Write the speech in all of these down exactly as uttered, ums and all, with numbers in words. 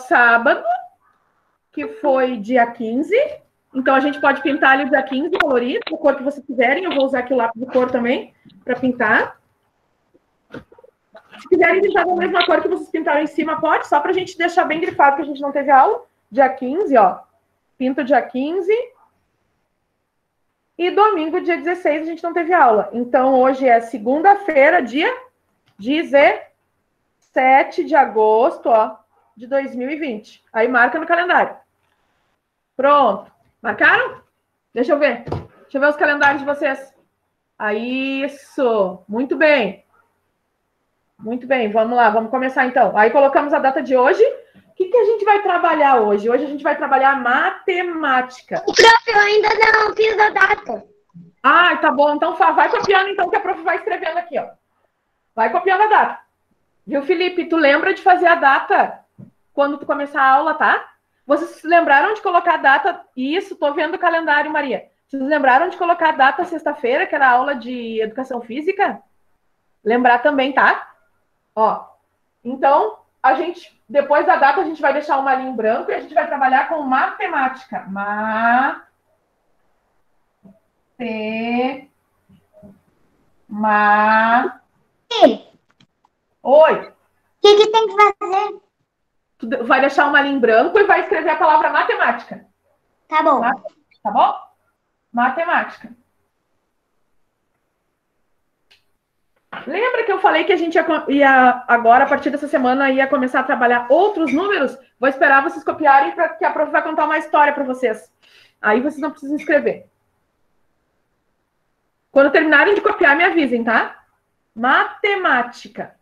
sábado, que foi dia quinze. Então, a gente pode pintar ali o dia quinze, colorir, da cor que vocês quiserem. Eu vou usar aqui o lápis de cor também, para pintar. Se quiserem pintar da mesma cor que vocês pintaram em cima, pode, só para a gente deixar bem grifado que a gente não teve aula. Dia quinze, ó. Pinta o dia quinze. E domingo, dia dezesseis, a gente não teve aula. Então, hoje é segunda-feira, dia dezessete de agosto, ó, de dois mil e vinte. Aí marca no calendário. Pronto. Marcaram? Deixa eu ver. Deixa eu ver os calendários de vocês. Aí, isso. Muito bem. Muito bem. Vamos lá. Vamos começar, então. Aí, colocamos a data de hoje. O que, que a gente vai trabalhar hoje? Hoje a gente vai trabalhar matemática. Prof, eu ainda não fiz a data. Ah, tá bom. Então, vai copiando, então, que a prof vai escrevendo aqui, ó. Vai copiando a data. Viu, Felipe? Tu lembra de fazer a data quando tu começar a aula, tá? Vocês lembraram de colocar a data? Isso, tô vendo o calendário, Maria. Vocês lembraram de colocar a data sexta-feira, que era a aula de educação física? Lembrar também, tá? Ó. Então, a gente, depois da data, a gente vai deixar uma linha em branco e a gente vai trabalhar com matemática. Ma... Te... Ma... Oi. O que, que tem que fazer? Tu vai deixar uma linha em branco e vai escrever a palavra matemática. Tá bom. Tá bom? Matemática. Lembra que eu falei que a gente ia, ia agora, a partir dessa semana, ia começar a trabalhar outros números? Vou esperar vocês copiarem, para que a prof vai contar uma história para vocês. Aí vocês não precisam escrever. Quando terminarem de copiar, me avisem, tá? Matemática.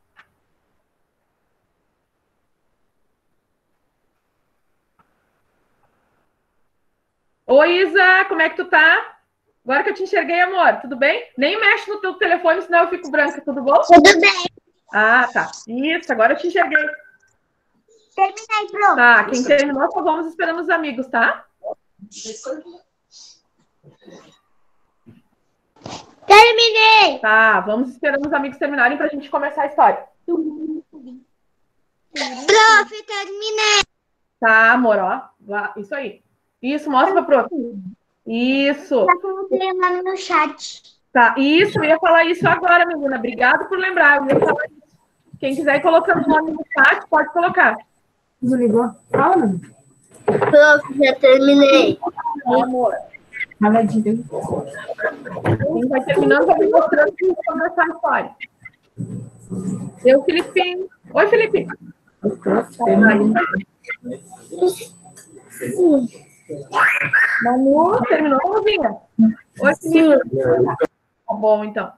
Oi, Isa, como é que tu tá? Agora que eu te enxerguei, amor, tudo bem? Nem mexe no teu telefone, senão eu fico branca, tudo bom? Tudo bem. Ah, tá. Isso, agora eu te enxerguei. Terminei, pronto. Tá, quem terminou, só vamos esperando os amigos, tá? Terminei. Tá, vamos esperando os amigos terminarem pra gente começar a história. Prof, terminei. Tá, amor, ó. Isso aí. Isso, mostra pra prof. Isso. Tá colocando lá no meu chat. Tá, isso, eu ia falar isso agora, menina. Obrigada por lembrar. Eu ia falar isso. Quem quiser ir colocando o nome no chat, pode colocar. Desligou? Fala, mano. Prof, já terminei. Tá, amor. Fala direito. Quem vai terminando, vai me mostrando que começar a história. Eu, Felipe. Oi, Felipe. Manu, terminou, Manuzinha? Oi, Felipe. Tá bom, então.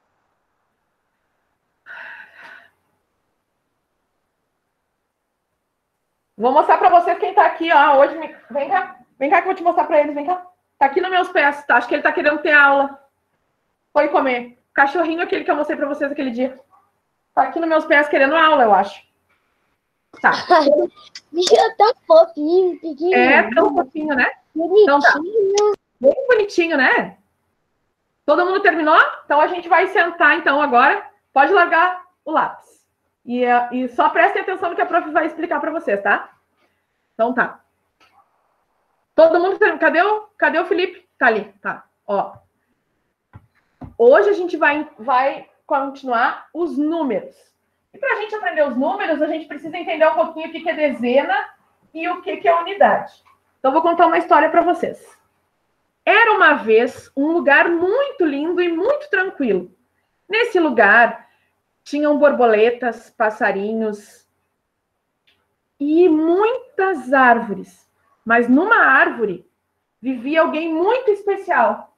Vou mostrar para vocês quem tá aqui, ó. Hoje, me... vem cá. Vem cá que eu vou te mostrar para eles, vem cá. Tá aqui nos meus pés, tá? Acho que ele tá querendo ter aula. Foi comer. Cachorrinho aquele que eu mostrei para vocês aquele dia. Tá aqui nos meus pés querendo aula, eu acho. Tá. Bicho, é tão fofinho, pequenininho. É tão fofinho, né? Bonitinho. Então tá. Bem bonitinho, né? Todo mundo terminou? Então a gente vai sentar, então, agora. Pode largar o lápis. E, e só prestem atenção no que a prof vai explicar para vocês, tá? Então tá. Todo mundo terminou. Cadê o, cadê o Felipe? Tá ali, tá. Ó. Hoje a gente vai, vai continuar os números. E para a gente aprender os números, a gente precisa entender um pouquinho o que é dezena e o que é unidade. Então, vou contar uma história para vocês. Era uma vez um lugar muito lindo e muito tranquilo. Nesse lugar, tinham borboletas, passarinhos e muitas árvores. Mas numa árvore vivia alguém muito especial.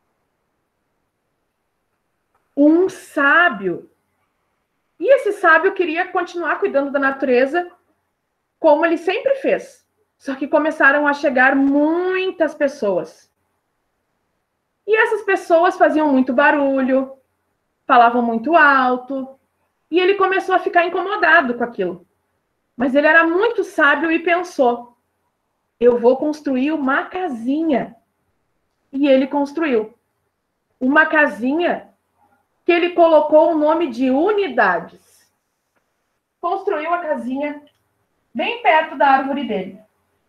Um sábio. E esse sábio queria continuar cuidando da natureza como ele sempre fez. Só que começaram a chegar muitas pessoas. E essas pessoas faziam muito barulho, falavam muito alto, e ele começou a ficar incomodado com aquilo. Mas ele era muito sábio e pensou: eu vou construir uma casinha. E ele construiu uma casinha que ele colocou o nome de unidades. Construiu a casinha bem perto da árvore dele.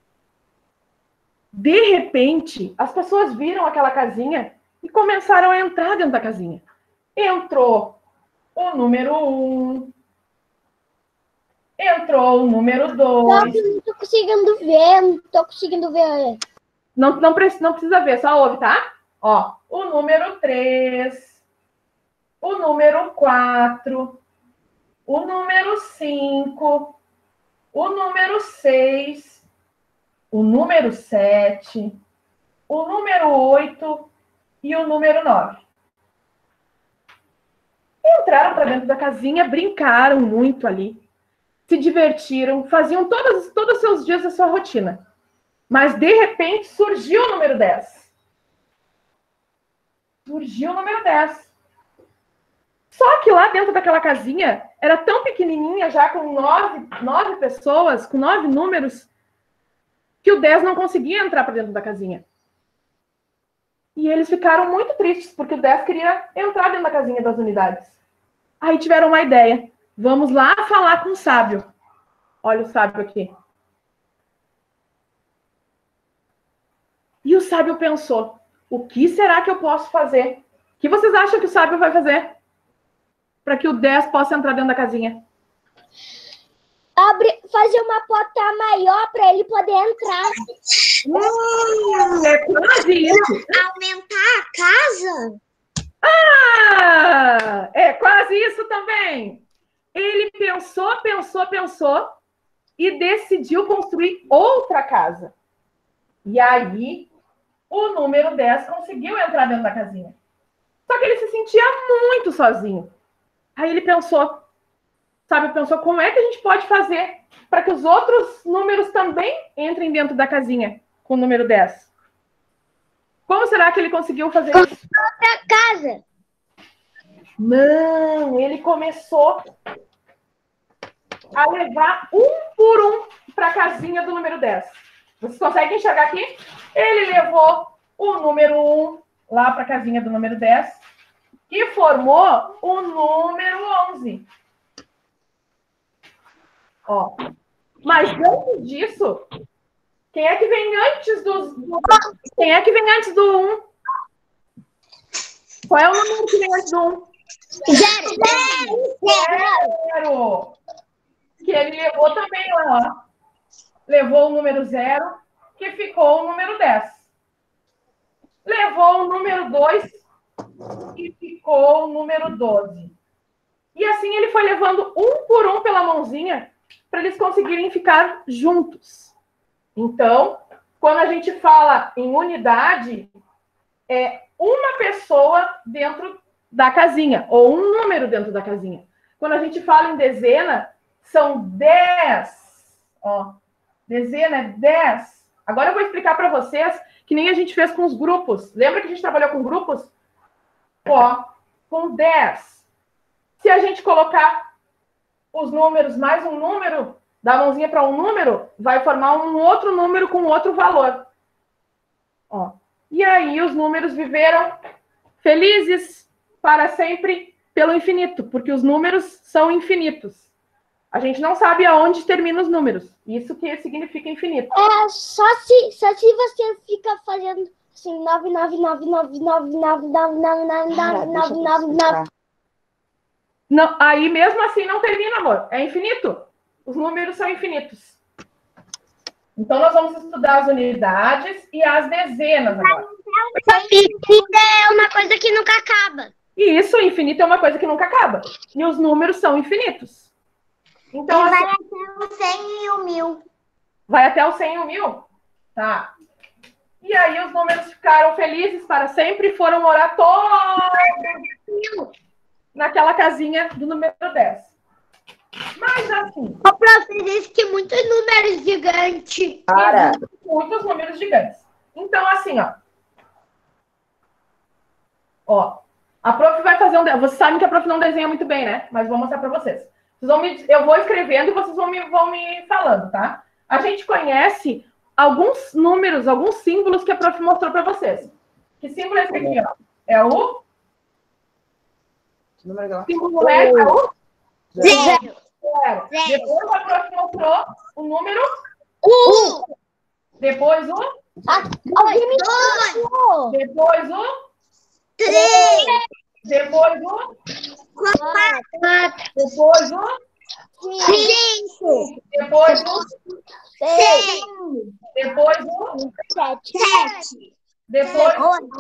De repente, as pessoas viram aquela casinha e começaram a entrar dentro da casinha. Entrou o número um. Entrou o número dois. Não tô conseguindo ver, não tô conseguindo ver. Não, não, precisa, não precisa ver, só ouve, tá? Ó, o número três, o número quatro, o número cinco, o número seis, o número sete, o número oito e o número nove. Entraram para dentro da casinha, brincaram muito ali, se divertiram, faziam todos, todos os seus dias a sua rotina. Mas, de repente, surgiu o número dez. Surgiu o número dez. Só que lá dentro daquela casinha, era tão pequenininha, já com nove, nove pessoas, com nove números, que o dez não conseguia entrar para dentro da casinha. E eles ficaram muito tristes, porque o dez queria entrar dentro da casinha das unidades. Aí tiveram uma ideia. Vamos lá falar com o sábio. Olha o sábio aqui. E o sábio pensou, o que será que eu posso fazer? O que vocês acham que o sábio vai fazer para que o dez possa entrar dentro da casinha? Abre, fazer uma porta maior para ele poder entrar. Hum, é quase isso. Aumentar a casa? Ah, é quase isso também. Ele pensou, pensou, pensou e decidiu construir outra casa. E aí, o número dez conseguiu entrar dentro da casinha. Só que ele se sentia muito sozinho. Aí ele pensou, sabe, pensou, como é que a gente pode fazer para que os outros números também entrem dentro da casinha com o número dez? Como será que ele conseguiu fazer isso? Outra casa. Não, ele começou a levar um por um para a casinha do número dez. Vocês conseguem enxergar aqui? Ele levou o número um lá para a casinha do número dez e formou o número onze. Ó. Mas antes disso, quem é que vem antes dos... Quem é que vem antes do um? Qual é o número que vem antes do um? Zero. Zero. Zero. Que ele levou também lá, ó. Levou o número zero, que ficou o número dez. Levou o número dois, que ficou o número doze. E assim ele foi levando um por um pela mãozinha, para eles conseguirem ficar juntos. Então, quando a gente fala em unidade, é uma pessoa dentro da casinha, ou um número dentro da casinha. Quando a gente fala em dezena, são dez. Ó, dezena é dez. Agora eu vou explicar para vocês que nem a gente fez com os grupos. Lembra que a gente trabalhou com grupos? Ó, com dez. Se a gente colocar os números mais um número, da mãozinha para um número, vai formar um outro número com outro valor. Ó. E aí os números viveram felizes para sempre pelo infinito, porque os números são infinitos. A gente não sabe aonde terminam os números. Isso que significa infinito. É, só se, só se você fica fazendo assim, nove, nove, nove, nove, nove, nove, nove, nove, nove, nove, nove, nove. Não, aí mesmo assim não termina, amor. É infinito. Os números são infinitos. Então nós vamos estudar as unidades e as dezenas agora. Infinito é uma coisa que nunca acaba. E isso, infinito, é uma coisa que nunca acaba. E os números são infinitos. Então, E vai assim, até o cem e o mil. vai até o cem e o mil? Tá. E aí os números ficaram felizes para sempre e foram morar todos naquela casinha do número dez. Mas assim... O prof disse que muitos números gigantes. Para. Muitos números gigantes. Então, assim, ó. Ó. A prof vai fazer um... De... Vocês sabem que a prof não desenha muito bem, né? Mas vou mostrar para vocês. Vocês vão me... Eu vou escrevendo e vocês vão me... vão me falando, tá? A gente conhece alguns números, alguns símbolos que a prof mostrou para vocês. Que símbolo é esse aqui, ó? É o... Símbolo é o... Zero. Zero. Depois a prof mostrou o número Um. Depois o Alguém me mostrou. depois o Três. depois o Quatro. depois o Cinco. depois o Seis. depois o Sete. Sete. depois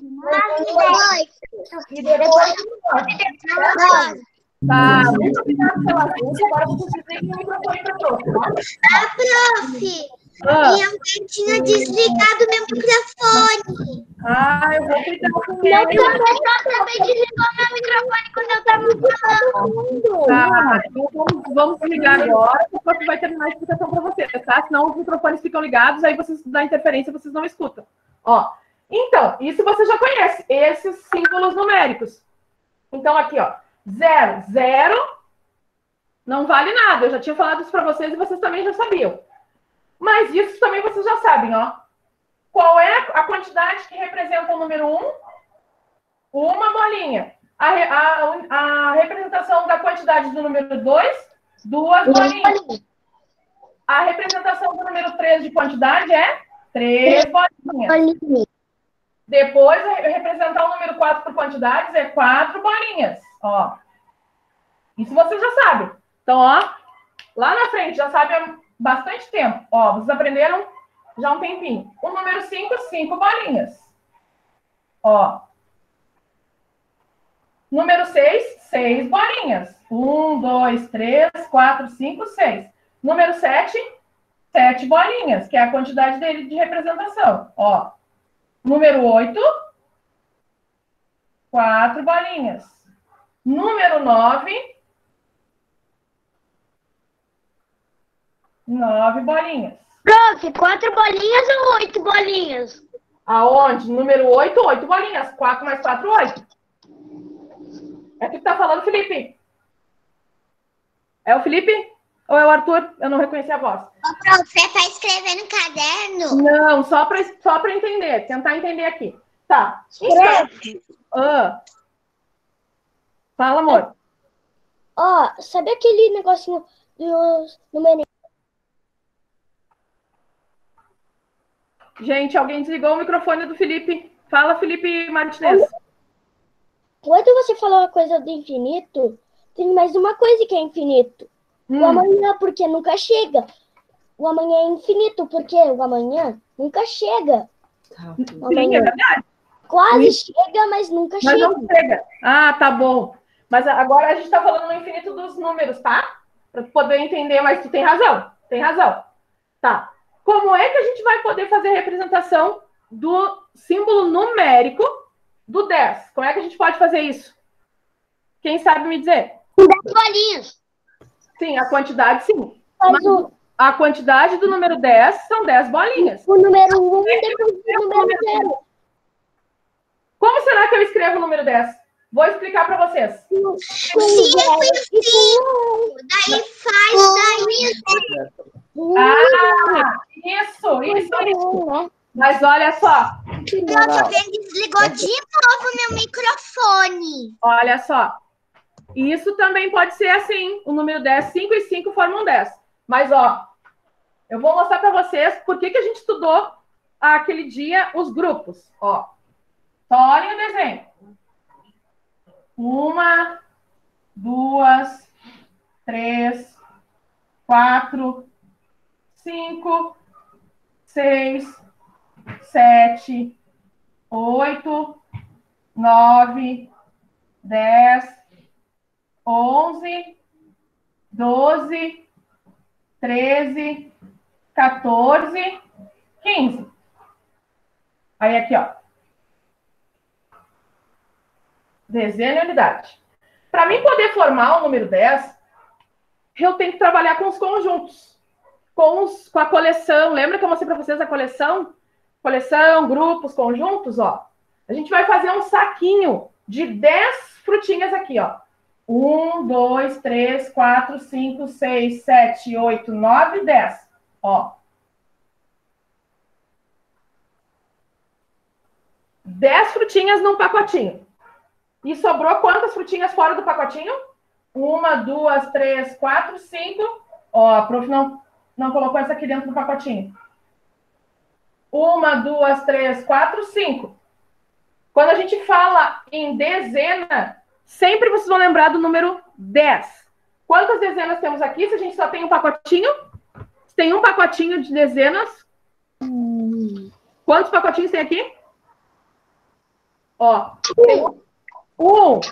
Oito. e depois o Nove. tá. Muito obrigada pela ajuda. Agora vocês desliguem o microfone para prof, tá? Ah, prof. Ah. E eu tinha desligado meu microfone. Ah, eu vou cuidar com Meu ele. professor também desligou meu microfone quando eu estava falando. Tá, então vamos, vamos ligar agora, o prof vai terminar a explicação para vocês, tá? Senão os microfones ficam ligados, aí vocês dão interferência, vocês não escutam. Ó, então, isso você já conhece, esses símbolos numéricos. Então, aqui, ó, zero, zero, não vale nada. Eu já tinha falado isso para vocês e vocês também já sabiam. Mas isso também vocês já sabem, ó. Qual é a quantidade que representa o número um? Uma bolinha. A, a, a representação da quantidade do número dois, duas bolinhas. A representação do número três de quantidade é três bolinhas. Depois, representar o número quatro por quantidades é quatro bolinhas. Ó. Isso você já sabe. Então, ó, lá na frente, já sabe há bastante tempo. Ó, vocês aprenderam já há um tempinho. O número cinco, cinco bolinhas. Ó. Número seis, seis bolinhas. Um, dois, três, quatro, cinco, seis. Número sete, sete bolinhas, que é a quantidade dele de representação. Ó. Número oito, quatro bolinhas. Número nove, nove bolinhas. Prof, quatro bolinhas ou oito bolinhas? Aonde? Número oito, oito bolinhas. quatro mais quatro, oito. É o que tá falando, Felipe? É o Felipe? Ou é o Arthur? Eu não reconheci a voz. Ô, prof, você tá escrevendo no caderno? Não, só para só para entender. Tentar entender aqui. Tá. Então, ah. Fala, amor. Ó, oh, sabe aquele negocinho dos numerinhos? Gente, alguém desligou o microfone do Felipe. Fala, Felipe Martinez. Quando você falou a coisa do infinito, tem mais uma coisa que é infinito. Hum. O amanhã, porque nunca chega. O amanhã é infinito, porque o amanhã nunca chega. Sim, é verdade. Quase Sim. chega, mas nunca mas chega. Não chega. Ah, tá bom. Mas agora a gente está falando no infinito dos números, tá? Para poder entender, mas tu tem razão. Tem razão. Tá. Como é que a gente vai poder fazer a representação do símbolo numérico do dez? Como é que a gente pode fazer isso? Quem sabe me dizer? dez bolinhas. Sim, a quantidade, sim. Mas Mas o, a quantidade do número dez são dez bolinhas. o número um depois do número zero. Como será que eu escrevo o número dez? Vou explicar para vocês. cinco e cinco. Daí faz daí. Ah, isso, isso, isso. Mas olha só. Prof, ele desligou de novo meu microfone. Olha só. Isso também pode ser assim. O número dez, cinco e cinco formam dez. Mas, ó, eu vou mostrar para vocês por que, que a gente estudou aquele dia os grupos. Ó, só olhem o desenho. Uma, duas, três, quatro, cinco, seis, sete, oito, nove, dez, onze, doze, treze, quatorze, quinze. Aí aqui, ó. Dezena e unidade. Para mim poder formar o número dez, eu tenho que trabalhar com os conjuntos. Com, os, com a coleção. Lembra que eu mostrei para vocês a coleção? Coleção, grupos, conjuntos, ó. A gente vai fazer um saquinho de dez frutinhas aqui, ó. um, dois, três, quatro, cinco, seis, sete, oito, nove, dez. Ó. dez frutinhas num pacotinho. E sobrou quantas frutinhas fora do pacotinho? Uma, duas, três, quatro, cinco. Ó, a prof não, não colocou essa aqui dentro do pacotinho. Uma, duas, três, quatro, cinco. Quando a gente fala em dezena, sempre vocês vão lembrar do número dez. Quantas dezenas temos aqui? Se a gente só tem um pacotinho? Se tem um pacotinho de dezenas. Quantos pacotinhos tem aqui? Ó. Tem um. Um.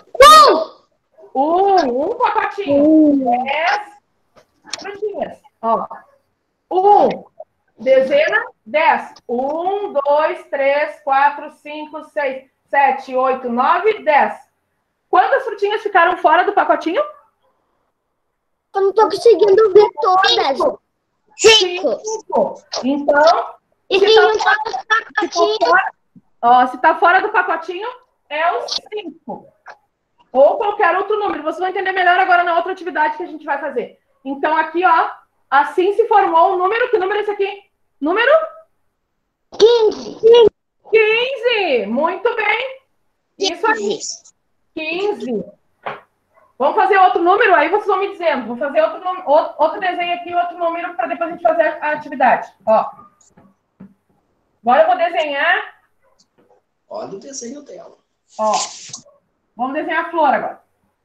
Um, um pacotinho. Dez frutinhas. Ó. Um. Dezena, dez. Um, dois, três, quatro, cinco, seis, sete, oito, nove, dez. Quantas frutinhas ficaram fora do pacotinho? Eu não tô conseguindo ver todas. Cinco. Cinco. Então, E se tem tá um fora- outro se tá pacotinho. fora- ó, se tá fora do pacotinho, é o cinco. Ou qualquer outro número. Vocês vão entender melhor agora na outra atividade que a gente vai fazer. Então, aqui, ó, assim se formou o número. Que número é esse aqui? Número Quinze. quinze. Muito bem. Isso aí. quinze. Vamos fazer outro número? Aí vocês vão me dizendo. Vou fazer outro, num- outro, outro desenho aqui, outro número, para depois a gente fazer a atividade. Ó. Agora eu vou desenhar. Olha o desenho dela. Ó. Vamos desenhar a flor agora.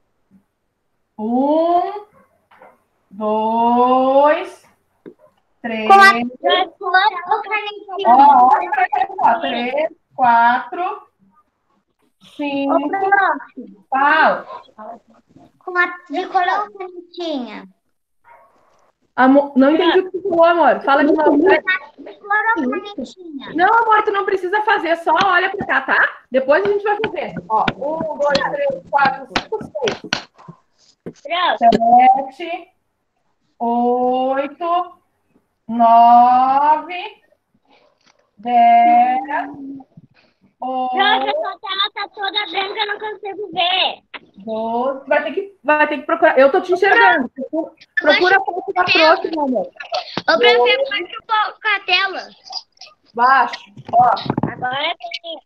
Um, dois, três. Com a flor ou canetinha? Ó, olha para cá, ó. Três, quatro, cinco. Fala. Com a tricolor ou canetinha? Amor, não entendi o que você falou, amor. Fala de novo. Tricolor ou canetinha? Não, amor, tu não precisa fazer, só olha pra cá, tá? Depois a gente vai fazer. Ó, um, dois, três, quatro, cinco, seis, sete, oito, nove, dez, Nossa, onze, sua tela tá toda branca, eu não consigo ver. doze. Vai ter que, vai ter que procurar. Eu tô te enxergando. Procura a foto da prof, meu amor. Ô, professor, baixa um pouco a tela. Baixo. Ó, Agora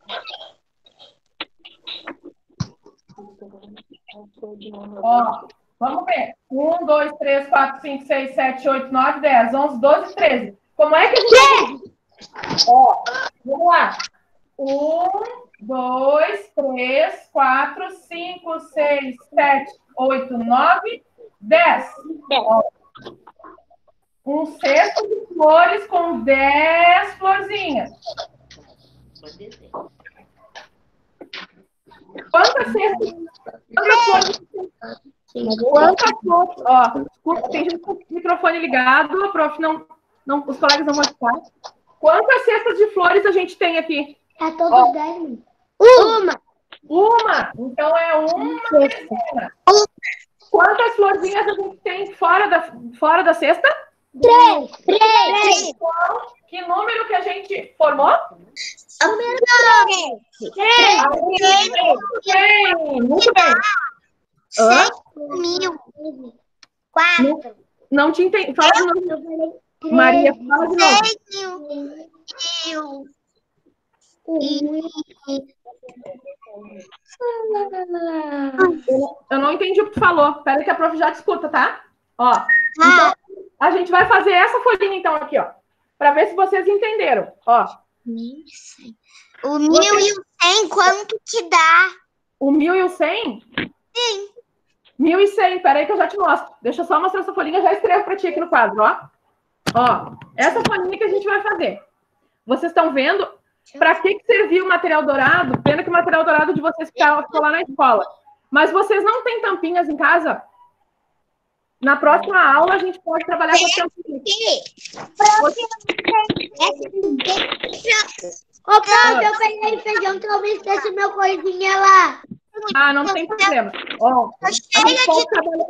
ó. Vamos ver. um, dois, três, quatro, cinco, seis, sete, oito, nove, dez, onze, doze, treze. Como é que a gente... Ó, vamos lá. um, dois, três, quatro, cinco, seis, sete, oito, nove, dez. Ó, um cesto de flores com dez florzinhas. Quantas cestas? Quantas flores? Quantas flores? Ó, desculpa, tem gente com o microfone ligado, a prof não, não, os colegas não vão escutar. Quantas cestas de flores a gente tem aqui? tá todos dez. Uma. Uma. Então é uma cesta. Quantas florzinhas a gente tem fora da, fora da cesta? Três. Três. Então, que número que a gente formou? Número três. Três. Muito bem, muito bem. Hã? Mil. Quatro. Não te entendi. Fala de novo. Maria, fala de novo. Mil. Eu não entendi o que tu falou. Espera que a prof já te escuta, tá? Ó. Então, a gente vai fazer essa folhinha, então, aqui, ó. Para ver se vocês entenderam. Ó. O mil e o cem, quanto que dá? O mil e o cem? Sim. Mil e cem. Peraí que eu já te mostro. Deixa eu só mostrar essa folhinha. Já escrevo para ti aqui no quadro, ó. Ó. Essa folhinha que a gente vai fazer. Vocês estão vendo? Para que, que serviu o material dourado? Pena que o material dourado de vocês ficou ficou lá na escola. Mas vocês não têm tampinhas em casa? Na próxima aula, a gente pode trabalhar com as tampinhas. Ô, prof, eu peguei feijão, talvez desse meu coisinha lá. Ah, não tem problema. Ó, a gente pode trabalhar...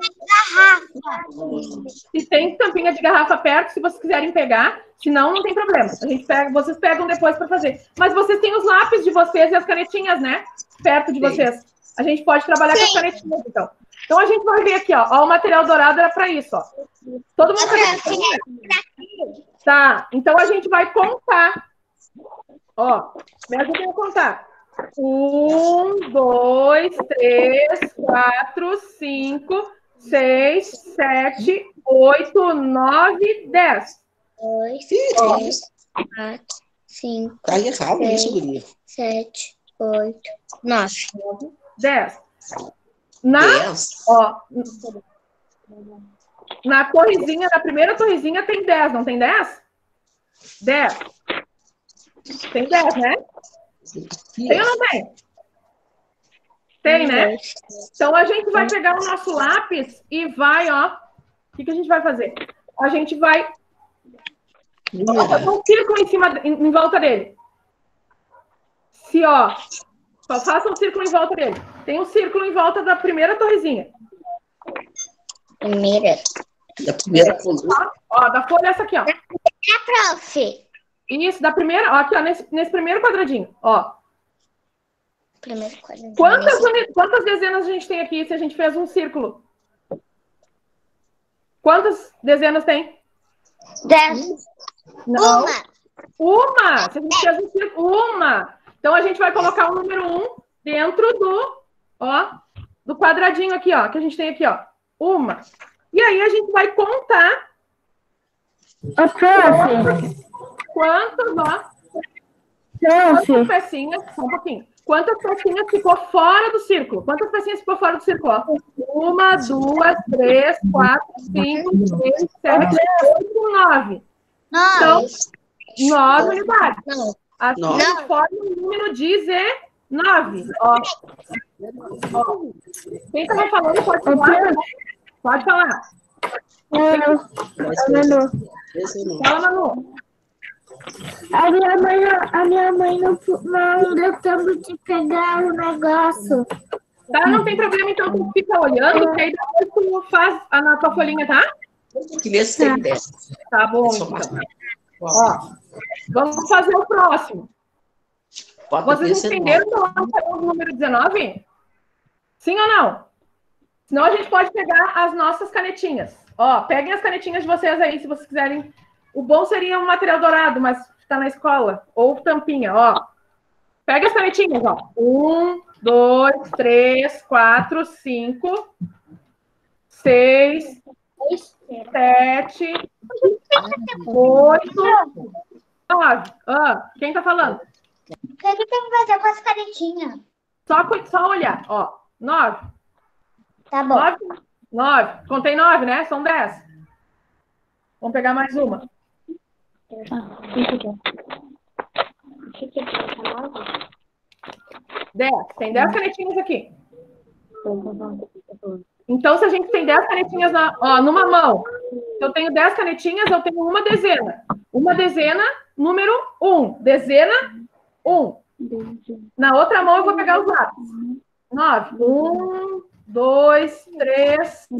Se tem tampinha de garrafa perto, se vocês quiserem pegar. Se não, não tem problema. A gente pega, vocês pegam depois para fazer. Mas vocês têm os lápis de vocês e as canetinhas, né? Perto de vocês. A gente pode trabalhar com as canetinhas, então. Então, a gente vai ver aqui, ó. Ó, o material dourado era para isso, ó. Todo mundo sabe? Tá. Então, a gente vai contar. Ó, me ajudem a contar. Um, dois, três, quatro, cinco, seis, sete, oito, nove, dez. dois, Ih, três, quatro, cinco, tá errado seis, isso, guria. sete, oito, nove. dez. Na, dez. ó, na torrezinha, na primeira torrezinha tem dez, não tem dez? dez. Tem dez, né? Tem ou não tem? Tem, né? Então, a gente vai pegar o nosso lápis e vai, ó. O que, que a gente vai fazer? A gente vai fazer um círculo em cima, em, em volta dele. Se, ó, só faça um círculo em volta dele. Tem um círculo em volta da primeira torrezinha. Primeira. Da primeira coluna. Ó, da folha essa aqui, ó. É, prof. Isso, da primeira, ó, aqui, ó, nesse, nesse primeiro quadradinho, ó. Primeiro quadradinho. Quantas, uni- quantas dezenas a gente tem aqui se a gente fez um círculo? Quantas dezenas tem? Dez. Não. Uma. Uma! Se a gente fez um círculo, uma! Então a gente vai colocar o número um dentro do, ó, do quadradinho aqui, ó, que a gente tem aqui, ó. Uma. E aí a gente vai contar Ô, prof. quantas, ó, quantas Prof. pecinhas, só um pouquinho. Quantas pecinhas ficou fora do círculo? Quantas pecinhas ficou fora do círculo? Ó? Uma, duas, três, quatro, cinco, seis, sete, oito, nove. Então, nove unidades. Não. Assim Nove. a gente forma o número dezenove. Ó. Ó. Quem estava falando pode falar. Pode falar. Manu, Esse não. Fala, Manu. a minha mãe, a minha mãe não, não deu tempo de pegar o negócio. Tá, não tem problema, então tu fica olhando, que aí depois tu faz a- na tua folhinha, tá? Que vê se tem dez. Tá bom, Só então. mais. Ó, vamos fazer o próximo. Bota Vocês desse entenderam que eu vou o número dezenove? Sim ou não? Senão a gente pode pegar as nossas canetinhas. Ó, peguem as canetinhas de vocês aí, se vocês quiserem. O bom seria um material dourado, mas tá na escola. Ou tampinha, ó. Pega as canetinhas, ó. Um, dois, três, quatro, cinco, seis, sete, oito, nove. Ah, quem tá falando? O que que tem que fazer com as canetinhas? Só, co- só olhar, ó. Nove. Tá bom. Nove. Nove. Contei nove, né? São dez. Vamos pegar mais uma. Dez. Tem dez canetinhas aqui. Então, se a gente tem dez canetinhas na, ó, numa mão, se eu tenho dez canetinhas, eu tenho uma dezena. Uma dezena, número um. Dezena, um. Na outra mão, eu vou pegar os lápis. Nove. Um, dois, três,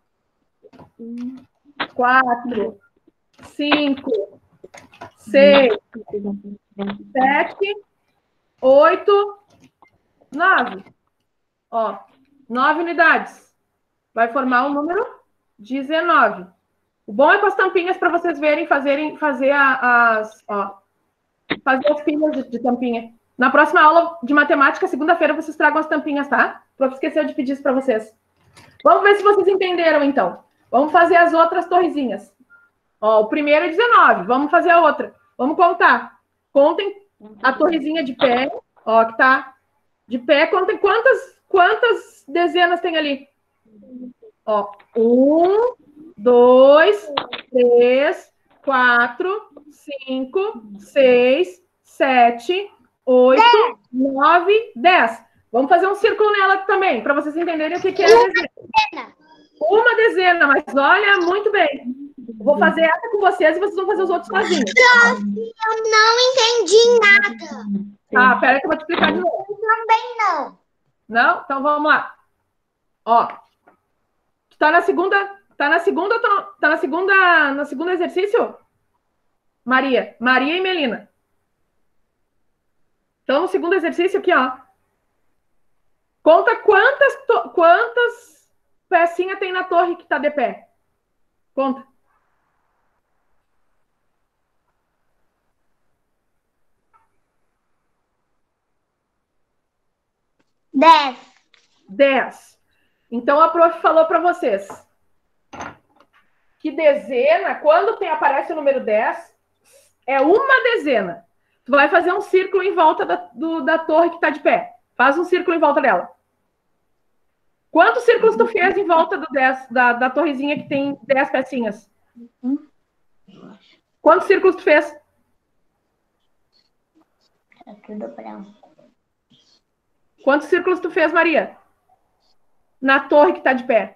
quatro, cinco, seis, sete, oito, nove. Ó, nove unidades. Vai formar o número dezenove. O bom é com as tampinhas para vocês verem, fazerem, fazer a- as, ó, fazer as pilhas de, de tampinha. Na próxima aula de matemática, segunda-feira, vocês tragam as tampinhas, tá? O prof esqueceu de pedir isso para vocês. Vamos ver se vocês entenderam, então. Vamos fazer as outras torrezinhas. Ó, o primeiro é dezenove. Vamos fazer a outra. Vamos contar. Contem a torrezinha de pé. Ó, que tá de pé. Contem quantas, quantas dezenas tem ali. Ó, um, dois, três, quatro, cinco, seis, sete, oito, nove, dez. Vamos fazer um círculo nela também, para vocês entenderem o que, que é a dezena. Uma dezena, mas olha, muito bem. Vou fazer essa com vocês e vocês vão fazer os outros sozinhos. Eu não entendi nada. Tá, pera que eu vou te explicar de novo. Também não. Não? Então vamos lá. Ó. Tu tá na segunda, tá na segunda, tá na segunda, no segundo exercício? Maria, Maria e Melina. Então, no segundo exercício aqui, ó. Conta quantas, quantas pecinhas tem na torre que tá de pé. Conta. Dez. Dez. Então, a prof falou para vocês que dezena, quando tem, aparece o número dez, é uma dezena. Tu vai fazer um círculo em volta da, do, da torre que está de pé. Faz um círculo em volta dela. Quantos círculos tu fez em volta do dez, da, da torrezinha que tem dez pecinhas? Quantos círculos tu fez? É tudo branco. Quantos círculos tu fez, Maria? Na torre que está de pé.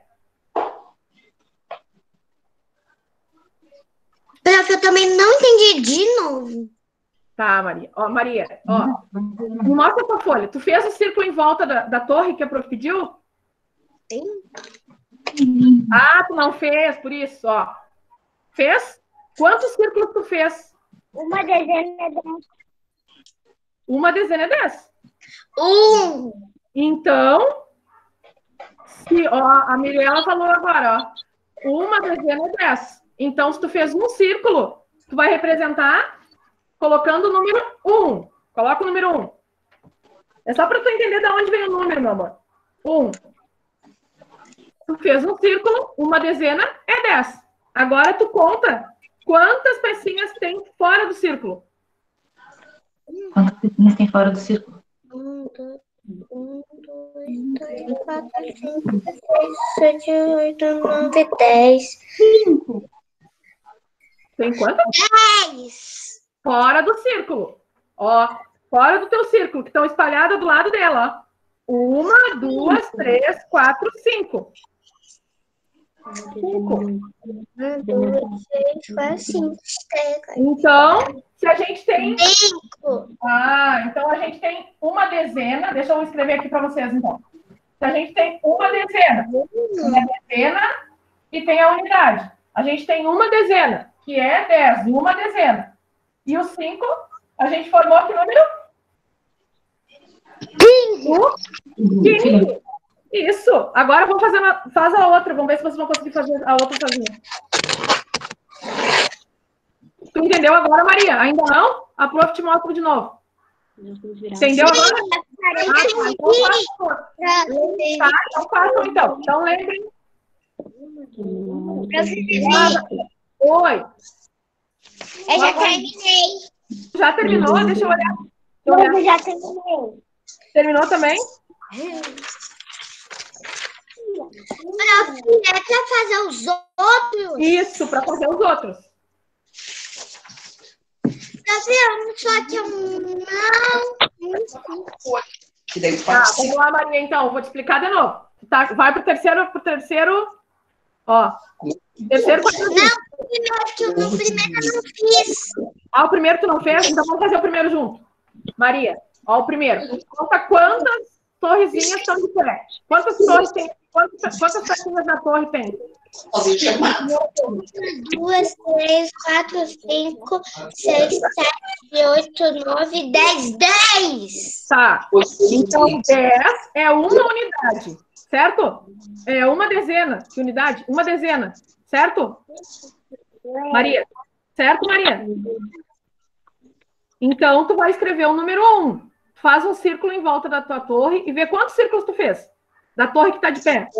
Prof, eu também não entendi de novo. Tá, Maria. Ó, Maria, ó. Mostra a tua folha. Tu fez o círculo em volta da, da torre que a prof pediu? Sim. Ah, tu não fez, por isso, ó. Fez? Quantos círculos tu fez? Uma dezena é dez. Uma dezena é dez. Um. Então, se, ó, a Mirella falou agora, ó. Uma dezena é dez. Então, se tu fez um círculo, tu vai representar colocando o número um. Coloca o número um. É só para tu entender de onde vem o número, meu amor. um. Tu fez um círculo, uma dezena é dez. Agora tu conta quantas pecinhas tem fora do círculo. Quantas pecinhas tem fora do círculo? Um, dois, um, dois, três, quatro, cinco, seis, sete, oito, nove, dez. Cinco. Tem quantas? Dez. Fora do círculo. Ó, fora do teu círculo, que estão espalhadas do lado dela, ó. Uma, duas, três, quatro, cinco. Cinco. Um, dois, três, quatro, cinco. Então, se a gente tem... Cinco. Ah, então a gente tem uma dezena. Deixa eu escrever aqui para vocês, então. Se a gente tem uma dezena, uma dezena e tem a unidade. A gente tem uma dezena, que é dez, uma dezena. E o cinco, a gente formou que número? Cinco. Cinco. Isso. Agora vamos fazer uma... Faz a outra. Vamos ver se vocês vão conseguir fazer a outra sozinha. Tu entendeu agora, Maria? Ainda não? A prof te mostra de novo. Entendeu agora? Ah, então façam. Tá, então façam, então. Então lembrem. Oi. Eu já terminei. Já terminou? Deixa eu olhar. Deixa eu olhar. Eu já terminei. Terminou também? É para fazer os outros. Isso, para fazer os outros. Tá vendo? Só que eu não. Que daí Tá, pode ser. vamos lá, Maria, então. Vou te explicar de novo. Tá, vai pro terceiro, pro terceiro. Ó. Terceiro quadradinho. Não, primeiro, que eu no primeiro eu não fiz. Ah, o primeiro tu não fez? Então vamos fazer o primeiro junto. Maria, ó, o primeiro. Conta quantas torrezinhas estão de pé. Quantas torres tem? Quantas, quantas pecinhas da torre tem? Duas, três, quatro, cinco, seis, sete, oito, nove, dez. Dez! Tá. Então, dez é uma unidade, certo? É uma dezena de unidade. Uma dezena, certo? Maria. Certo, Maria? Então, tu vai escrever o número um. Faz um círculo em volta da tua torre e vê quantos círculos tu fez. Da torre que está de pé.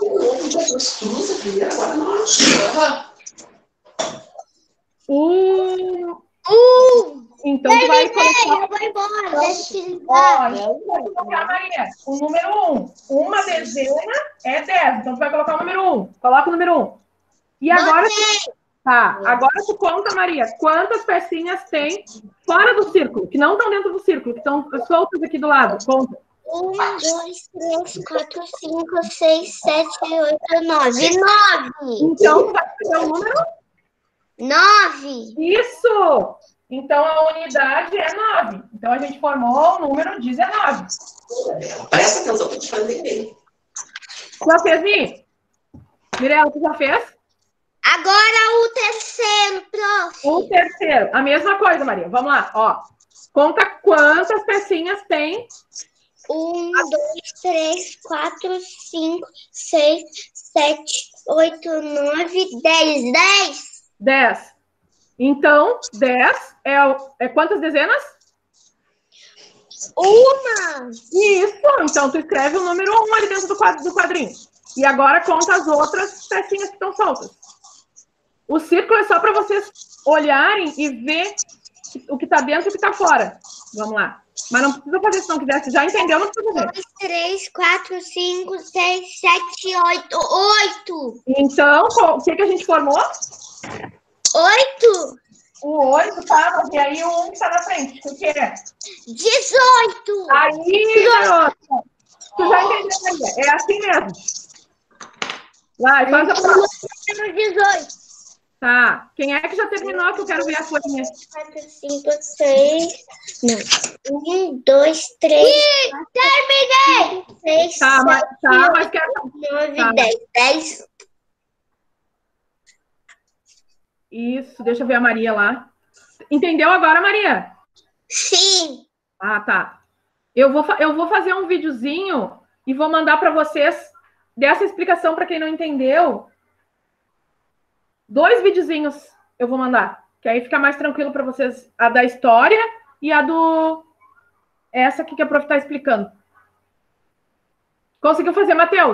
Um. Um! Então, tu vai colocar... Eu vou embora. Deixa eu Ó, ligar. então tu vai colocar, Maria, o número um. Uma dezena é dez. Então, tu vai colocar o número um. Coloca o número um. E agora... Tu... Tá, agora tu conta, Maria, quantas pecinhas tem fora do círculo, que não estão dentro do círculo, que estão soltas aqui do lado. Conta. Um, dois, três, quatro, cinco, seis, sete, oito, nove. Nove! Então, tu vai fazer o número? Nove! Isso! Então, a unidade é nove. Então, a gente formou o número dezenove. Presta atenção que eu te falei bem. Já fez, Mi? Mirella, tu já fez? Agora o terceiro, prof. O terceiro. A mesma coisa, Maria. Vamos lá, ó. Conta quantas pecinhas tem. Um, dois, três, quatro, cinco, seis, sete, oito, nove, dez. Dez! Dez. Então, dez é, o- é quantas dezenas? Uma! Isso. Então, tu escreve o número um ali dentro do quadro- do quadrinho. E agora conta as outras pecinhas que estão soltas. O círculo é só para vocês olharem e ver o que está dentro e o que está fora. Vamos lá. Mas não precisa fazer se não quiser. Se já entendeu, não precisa fazer. dois, três, quatro, cinco, seis, sete, oito. Oito! Então, o que, que a gente formou? Oito! O oito, tá? Mas e aí o um que está na frente? O que é? Dezoito! Aí, garota! Tu já entendeu, Maria? É assim mesmo. Vai, faz a prova. dezoito. Tá. Quem é que já terminou que eu quero ver a folhinha? quatro, cinco, seis. Não. Um, dois, três. Ih, terminei! Seis, Tá, mas, sete, tá, mas quero... nove, Tá. dez. Dez. Isso, deixa eu ver a Maria lá. Entendeu agora, Maria? Sim. Ah, tá. Eu vou, fa- eu vou fazer um videozinho e vou mandar para vocês dessa explicação para quem não entendeu. Dois videozinhos eu vou mandar, que aí fica mais tranquilo para vocês, a da história e a do... Essa aqui que a prof está explicando. Conseguiu fazer, Matheus?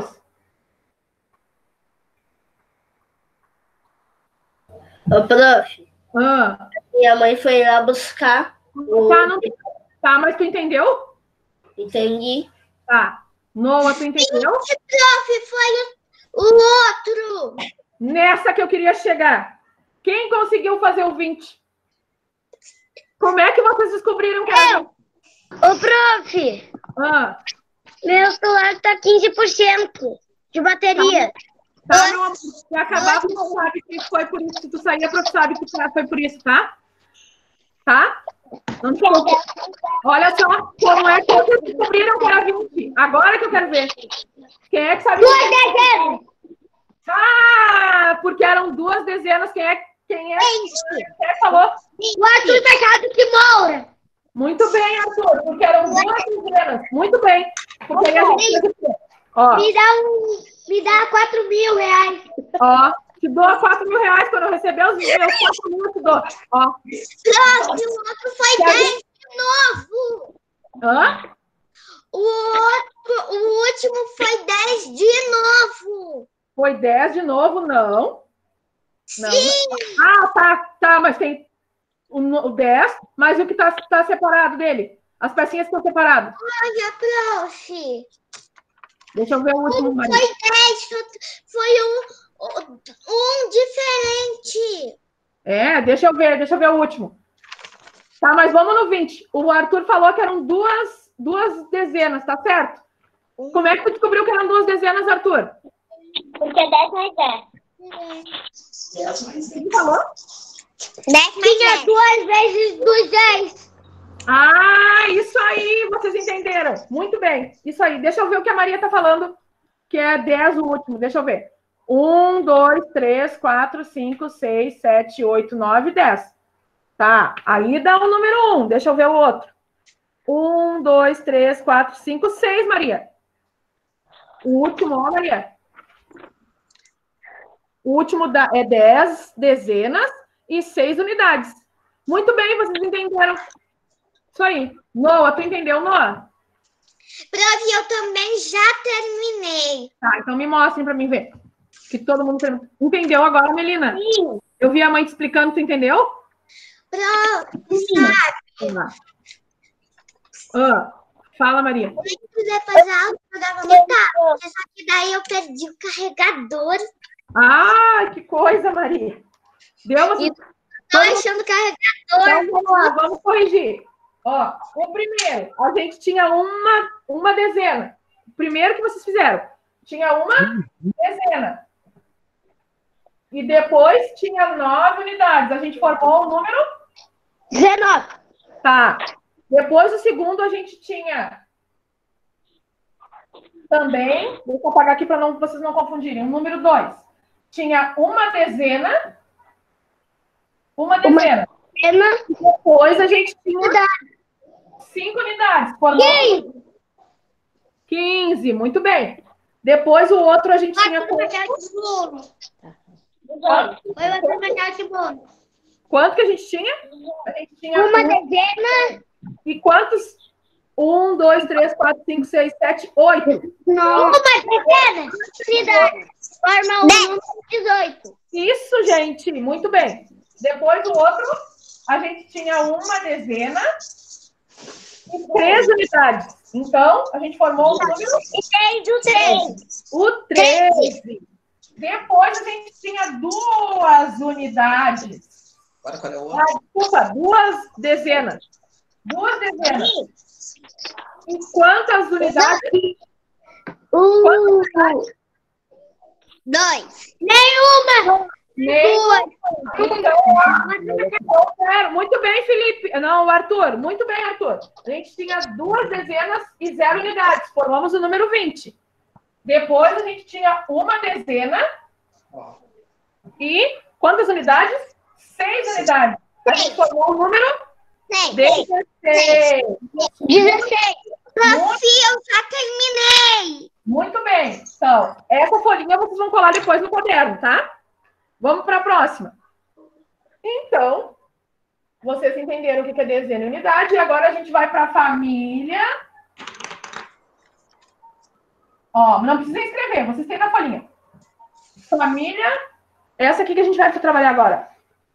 Ô, prof, Ah, minha mãe foi lá buscar. O... tá, não... tá, mas tu entendeu? Entendi. Tá. Noah, tu entendeu? Prof, foi o, o outro. Nessa que eu queria chegar. Quem conseguiu fazer o vinte? Como é que vocês descobriram que era vinte? Ô, prof, Ah, meu celular tá quinze por cento de bateria. tá, meu amor. Se acabar, tu não sabe que foi por isso. Se tu sair, a prof sabe que foi por isso, tá? Tá? Não te preocupe. Olha só, como é que vocês descobriram que era vinte? Agora que eu quero ver. Quem é que sabe? Duas dezenas. Ah, porque eram duas dezenas. Quem é, quem é, quem é que falou? O Arthur Mercado que mora. Muito bem, Arthur, porque eram duas dezenas. Muito bem. Porque aí a gente... Ó, Me dá um, me dá quatro mil reais. ó, te dou quatro mil reais quando eu receber os meus quatro mil, eu te dou. Ó. Prof, o outro foi dez de novo. Hã? O outro, o último foi dez de novo. Foi dez de novo? Não. Não. Sim. Ah, tá, tá, mas tem o, no- o dez, mas o que tá, tá separado dele? As pecinhas estão separadas. Olha, prof. Deixa eu ver o último, Maria. Foi dez, foi um, um diferente. É, deixa eu ver, deixa eu ver o último. Tá, mas vamos no vinte. O Arthur falou que eram duas, duas dezenas, tá certo? Como é que tu descobriu que eram duas dezenas, Arthur? Porque dez mais dez. Dez mais Ele falou? dez mais Tinha dez. duas vezes duzentos. Ah, isso aí, vocês entenderam. Muito bem. Isso aí. Deixa eu ver o que a Maria tá falando, que é dez o último. Deixa eu ver. um, dois, três, quatro, cinco, seis, sete, oito, nove, dez. Tá, aí dá o número um. Deixa eu ver o outro. um, dois, três, quatro, cinco, seis, Maria. O último, ó, Maria. O último dá- é dez dezenas e seis unidades. Muito bem, vocês entenderam. Isso aí. Noah, tu entendeu, Noah? Prof, eu também já terminei. Tá, então me mostrem para mim ver. Que todo mundo tem- entendeu agora, Melina? Sim. Eu vi a mãe te explicando, tu entendeu? Prof, Vamos lá. Ah, fala, Maria. depois a aula eu dava muita aula, só que daí eu perdi o carregador. Ah, que coisa, Maria. Deu uma... Tô achando o carregador. Então, vamos lá, vamos corrigir. Ó, o primeiro, a gente tinha uma, uma dezena. O primeiro que vocês fizeram, tinha uma dezena. E depois tinha nove unidades. A gente formou o número? dezenove. Tá. Depois o segundo a gente tinha também, deixa eu apagar aqui para não, vocês não confundirem, o número dois. Tinha uma dezena, uma dezena. Pena. Depois a gente tinha cinco unidades. Formou quinze, muito bem. Depois o outro a gente tinha quanto? Quanto que a gente tinha? A gente tinha Uma um- dezena. E quantos? Um, dois, três, quatro, cinco, seis, sete, oito. Não, uma dezena. Unidade. Forma o número dezoito. Isso, gente. Muito bem. Depois o outro, a gente tinha uma dezena e três unidades. Então, a gente formou o número E três. o treze. Depois a gente tinha duas unidades. Agora qual é o Ah, outro? desculpa, duas dezenas. Duas dezenas. E quantas unidades? Um. Dois. Nenhuma. Duas. Então, zero. Muito bem, Felipe. Não, Arthur. Muito bem, Arthur. A gente tinha duas dezenas e zero unidades. Formamos o número vinte. Depois a gente tinha uma dezena e quantas unidades? Seis unidades. A gente formou o número dezesseis. dezesseis. Muito, eu já terminei. muito bem. Então, essa folhinha vocês vão colar depois no caderno, tá? Vamos para a próxima. Então, vocês entenderam o que é dezena e unidade. E agora a gente vai para a família. Ó, não precisa escrever, vocês têm na folhinha. Família, essa aqui que a gente vai trabalhar agora.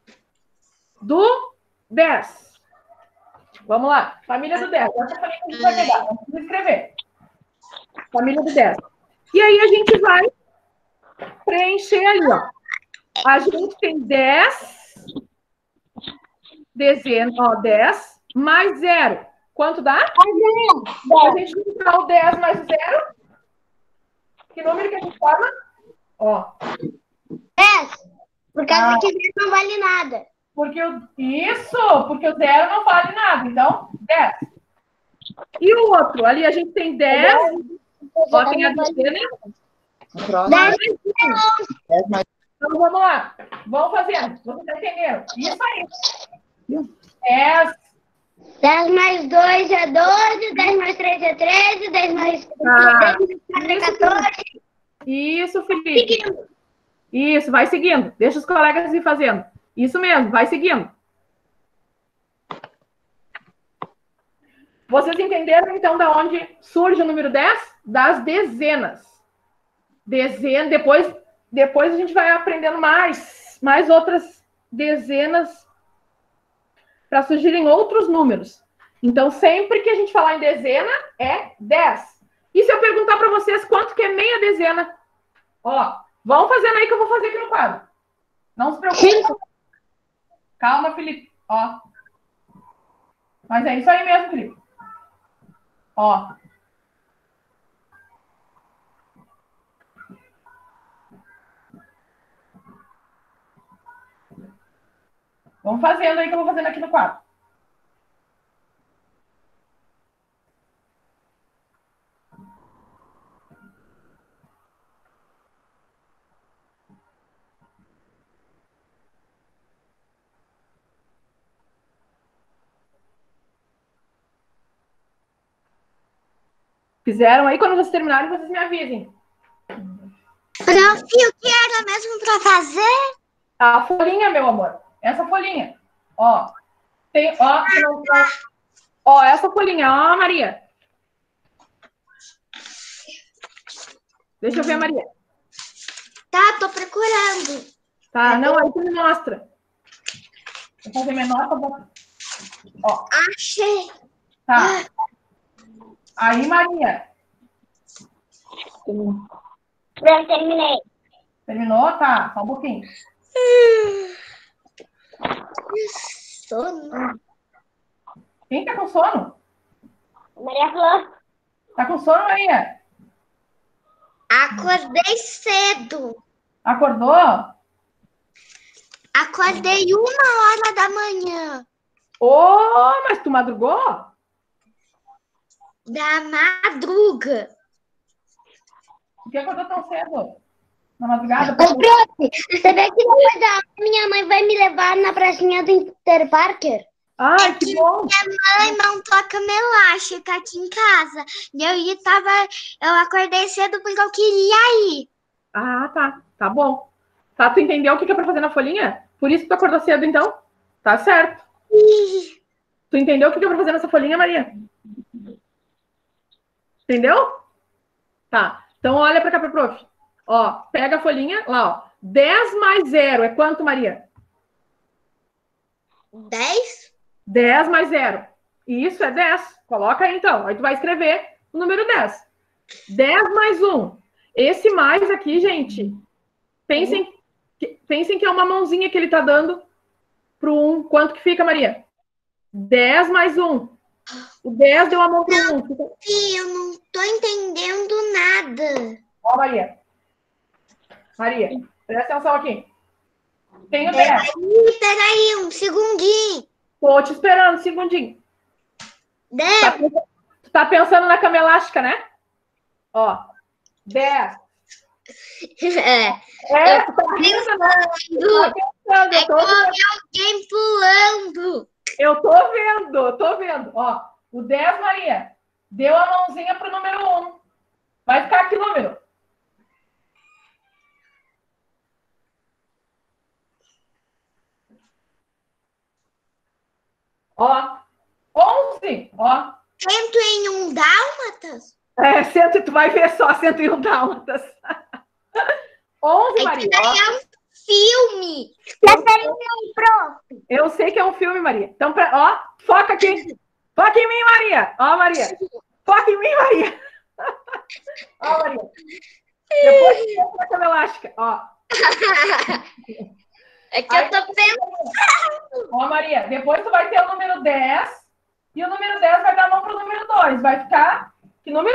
Do dez. Vamos lá, família do dez. Essa folhinha que a gente vai pegar, não precisa escrever. Família do dez. E aí a gente vai preencher ali, ó. A gente tem dez dezenas, ó, dez mais zero. Quanto dá? A gente juntar o dez mais o zero. Que número que a gente forma? Ó. dez. Por causa Ah. que dez não vale nada. Porque o... Isso, porque o zero não vale nada. Então, dez. E o outro? Ali a gente tem dez. Ó, tem a dezena. dez. Então, vamos lá. Vamos fazendo. Vocês entenderam? Isso aí. dez. dez mais dois é doze, dez mais três é treze, dez mais Ah. quatro é quatorze. Isso, Felipe. Isso, vai seguindo. Deixa os colegas ir fazendo. Isso mesmo, vai seguindo. Vocês entenderam, então, de onde surge o número dez? Das dezenas. Dezena, depois, depois a gente vai aprendendo mais, mais outras dezenas para surgirem outros números. Então, sempre que a gente falar em dezena, é dez. E se eu perguntar para vocês quanto que é meia dezena? Ó, vão fazendo aí que eu vou fazer aqui no quadro. Não se preocupe. Calma, Felipe. Ó. Mas é isso aí mesmo, Felipe. Ó. Vamos fazendo aí que eu vou fazendo aqui no quadro. Fizeram aí? Quando vocês terminarem, vocês me avisem. Prof, o que era mesmo para fazer? A folhinha, meu amor. Essa folhinha. Ó. Tem, ó, não, não. Ó, essa folhinha. Ó, Maria. Deixa eu ver, Maria. Tá, tô procurando. Tá, não, aí tu me mostra. Vou fazer menor pra botar. Ó, Achei. tá. Aí, Maria. Já terminei. Terminou? Tá, só um pouquinho. Sono. Quem tá com sono? Maria Flor. Tá com sono, Maria? Acordei cedo. Acordou? Acordei uma hora da manhã. Ô, mas tu madrugou? Da madruga. Por que acordou tão cedo? Na madrugada? Ô, prof, você vê que depois da aula minha mãe vai me levar na pracinha do Interparker? Ai, que bom. Minha mãe montou a cama elástica aqui em casa. E eu, ia, tava, eu acordei cedo porque eu queria ir. Ah, tá. Tá bom. Tá, tu entendeu o que é pra fazer na folhinha? Por isso que tu acordou cedo, então? Tá certo. Tu entendeu o que é pra fazer nessa folhinha, Maria? Entendeu? Tá. Então, olha para cá para a prof. Ó, pega a folhinha, lá, ó. dez mais zero é quanto, Maria? dez? dez mais zero. Isso é dez. Coloca aí, então. Aí tu vai escrever o número dez. dez mais um. Esse mais aqui, gente, pensem, que, pensem que é uma mãozinha que ele tá dando pro um. Quanto que fica, Maria? dez mais um. O dez deu a mão pro um. Fica... Eu não tô entendendo nada. Ó, Maria. Maria, presta atenção aqui. Tem o dez. Peraí, peraí, um segundinho. Tô te esperando, um segundinho. dez. Tá, tu tá pensando na cama elástica, né? Ó, dez. É. É, tu tá pensando, né? Tá pensando, É eu tô como vendo. alguém pulando. Eu tô vendo, eu tô vendo. Ó, o dez, Maria, deu a mãozinha pro número um. Vai ficar que número? Ó, onze, ó. Cento em um dálmatas? É, cento, tu vai ver só cento e um dálmatas. onze, É Maria. que daí Ó. é um filme. Já terminei, prof. Eu sei que é um filme, Maria. Então, pra, ó, foca aqui. Foca em mim, Maria. Ó, Maria. Foca em mim, Maria. Ó, Maria. Depois a cama elástica. Ó. É que Aí, eu tô pensando. ó, Maria, depois tu vai ter o número dez e o número dez vai dar a mão pro número dois. Vai ficar que número?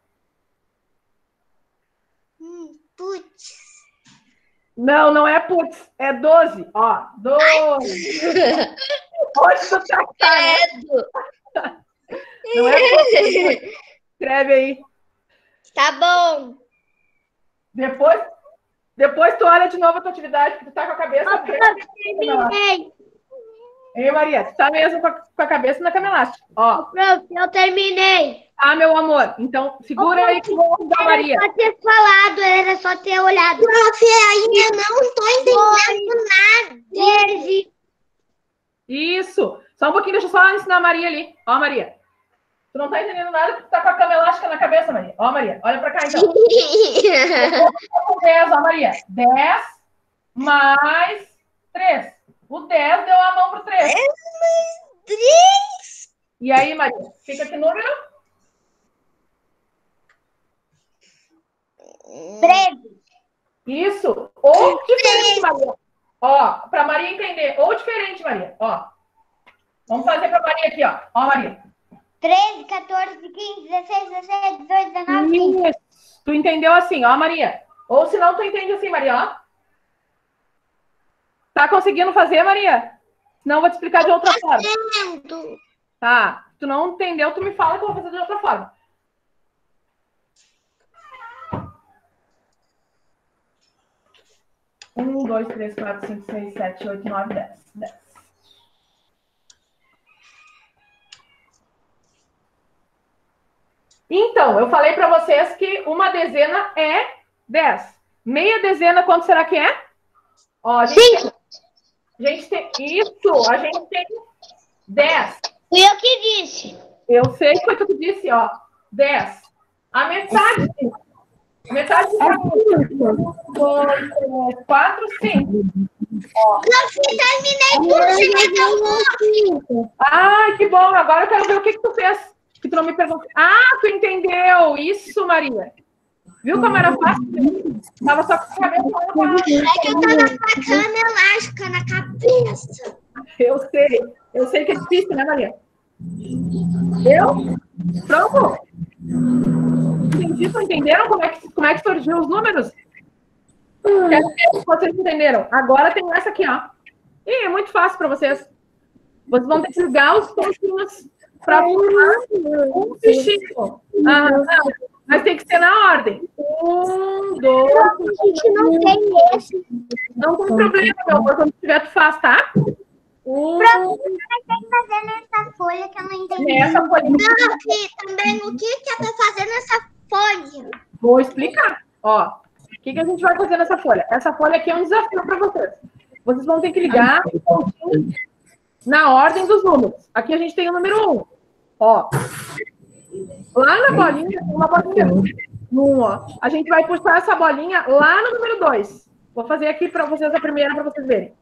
Hum, putz. Não, não é putz, é doze. Ó, doze. Hoje tu tá, tá, né? Credo. Não é putz. Escreve aí. Tá bom. Depois, depois tu olha de novo a tua atividade, porque tu tá com a cabeça... Prof, terminei. Ei, Maria, tu tá mesmo com a, com a cabeça na cama elástica. Ó, Prof, eu terminei. tá, meu amor. Então, segura aí que eu vou ajudar a Maria. Era só ter falado, era só ter olhado. Prof, ainda não tô entendendo nada. Treze. Isso. Só um pouquinho, deixa eu só ensinar a Maria ali. Ó, Maria. Tu não tá entendendo nada porque tu tá com a cama elástica na cabeça, Maria. Ó, Maria, olha pra cá, então. dez, ó, Maria. dez mais três. O dez deu a mão pro três. Três. E aí, Maria, fica que número? treze. Isso. Ou diferente, Maria. Ó, pra Maria entender. Ou diferente, Maria. Ó. Vamos fazer pra Maria aqui, ó. Ó, Maria. treze, quatorze, quinze, dezesseis, dezessete, dezoito, dezenove, vinte. Isso. Tu entendeu assim, ó, Maria. Ou se não, tu entende assim, Maria, ó. Tá conseguindo fazer, Maria? Senão eu vou te explicar de outra forma. Entendo. Tá. Tu não entendeu, tu me fala que eu vou fazer de outra forma. Um, dois, três, quatro, cinco, seis, sete, oito, nove, dez. Dez. Então, eu falei para vocês que uma dezena é dez. Meia dezena, quanto será que é? Ó, a gente, Cinco. a gente tem isso, a gente tem dez. Fui eu que disse. Eu sei que foi o que tu disse, ó. dez. A metade. A metade de um, dois, três, quatro, cinco. Prof, terminei por chegar. Ai, que bom. Agora eu quero ver o que, que tu fez. Que tu não me perguntou. Ah, tu entendeu. Isso, Maria. Viu como era fácil? Tava só com a cabeça. É que eu tava com a cama elástica na cabeça. Eu sei. Eu sei que é difícil, né, Maria? Eu? Pronto? Entendi, entenderam como é, que, como é que surgiu os números? Quero ver se vocês entenderam. Agora tem essa aqui, ó. E é muito fácil para vocês. Vocês vão ter que ligar os pontinhos para formar um bichinho. Ah, mas tem que ser na ordem. Um, dois... A gente não tem esse. Não tem problema, meu amor. Quando tiver, tu faz, tá? Um... Prof, tem que fazer nessa folha que eu não entendi. Essa folha. Prof, também o que que é pra fazer nessa folha? Vou explicar. Ó, o que, que a gente vai fazer nessa folha? Essa folha aqui é um desafio para vocês. Vocês vão ter que ligar na ordem dos números. Aqui a gente tem o número um. Ó, Lá na bolinha, uma bolinha no, ó. A gente vai puxar essa bolinha lá no número dois. Vou fazer aqui para vocês a primeira, para vocês verem.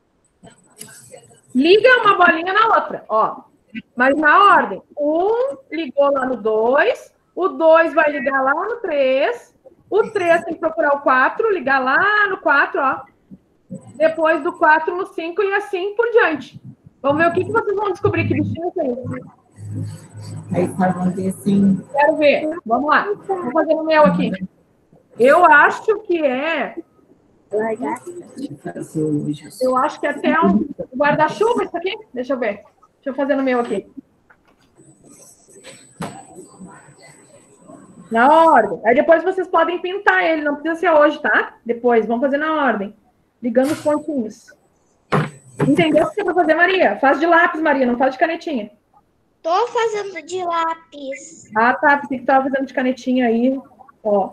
Liga uma bolinha na outra, ó. Mas na ordem. Um ligou lá no dois, o dois vai ligar lá no três, o três tem que procurar o quatro, ligar lá no quatro, ó. Depois do quatro no cinco e assim por diante. Vamos ver o que, que vocês vão descobrir. Que bichinho é esse? Aí vão ver assim. Quero ver. Vamos lá. Vou fazer o meu aqui. Eu acho que é... Eu acho que é até um guarda-chuva isso aqui. Deixa eu ver. Deixa eu fazer no meu aqui. Na ordem. Aí depois vocês podem pintar ele. Não precisa ser hoje, tá? Depois. Vamos fazer na ordem. Ligando os pontinhos. Entendeu o que você vai fazer, Maria? Faz de lápis, Maria. Não faz de canetinha. Tô fazendo de lápis. Ah, tá. Pensei que tava fazendo de canetinha aí. Ó.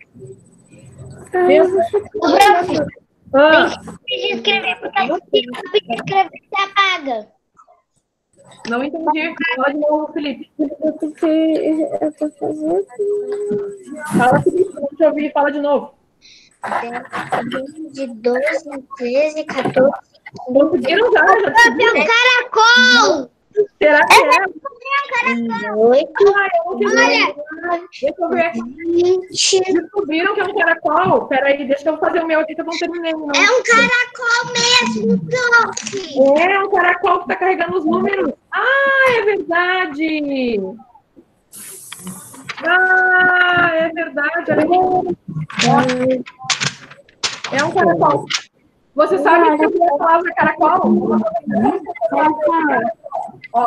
Ah, Tem que escrever, porque se escrever, você apaga. não entendi. Fala de novo, Felipe. Eu tô, eu tô fazendo. Fala, Felipe. Não te ouvi. Fala de novo. De doze, treze, quatorze. Conseguiram já? Já Meu caracol! Será que é? Oito. Ah, eu não sei. Deixa eu ver. vinte. Descobriram que é um caracol? Peraí, deixa eu fazer o meu aqui que eu não terminei. Não. É um caracol mesmo, prof. É um caracol que tá carregando os números. Ah, é verdade. Ah, é verdade. Olha. É um caracol. Você sabe que a palavra caracol? Ó.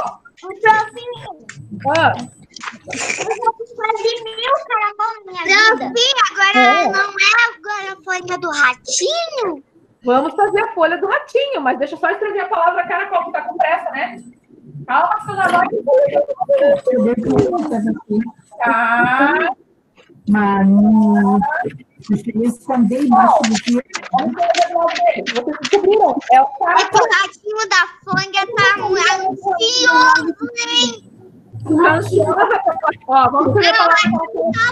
Ah. Eu já fiz quase mil caracol na minha vida. Agora É. não é agora a folha do ratinho? Vamos fazer a folha do ratinho, mas deixa eu só escrever a palavra caracol, que tá com pressa, né? Calma, Suzana. Tá. Manu, você ia esconder embaixo do que? Vocês descobriram? É o É que caracol. o ratinho da folha tá ansioso, hein? Ó, vamos fazer a palavra.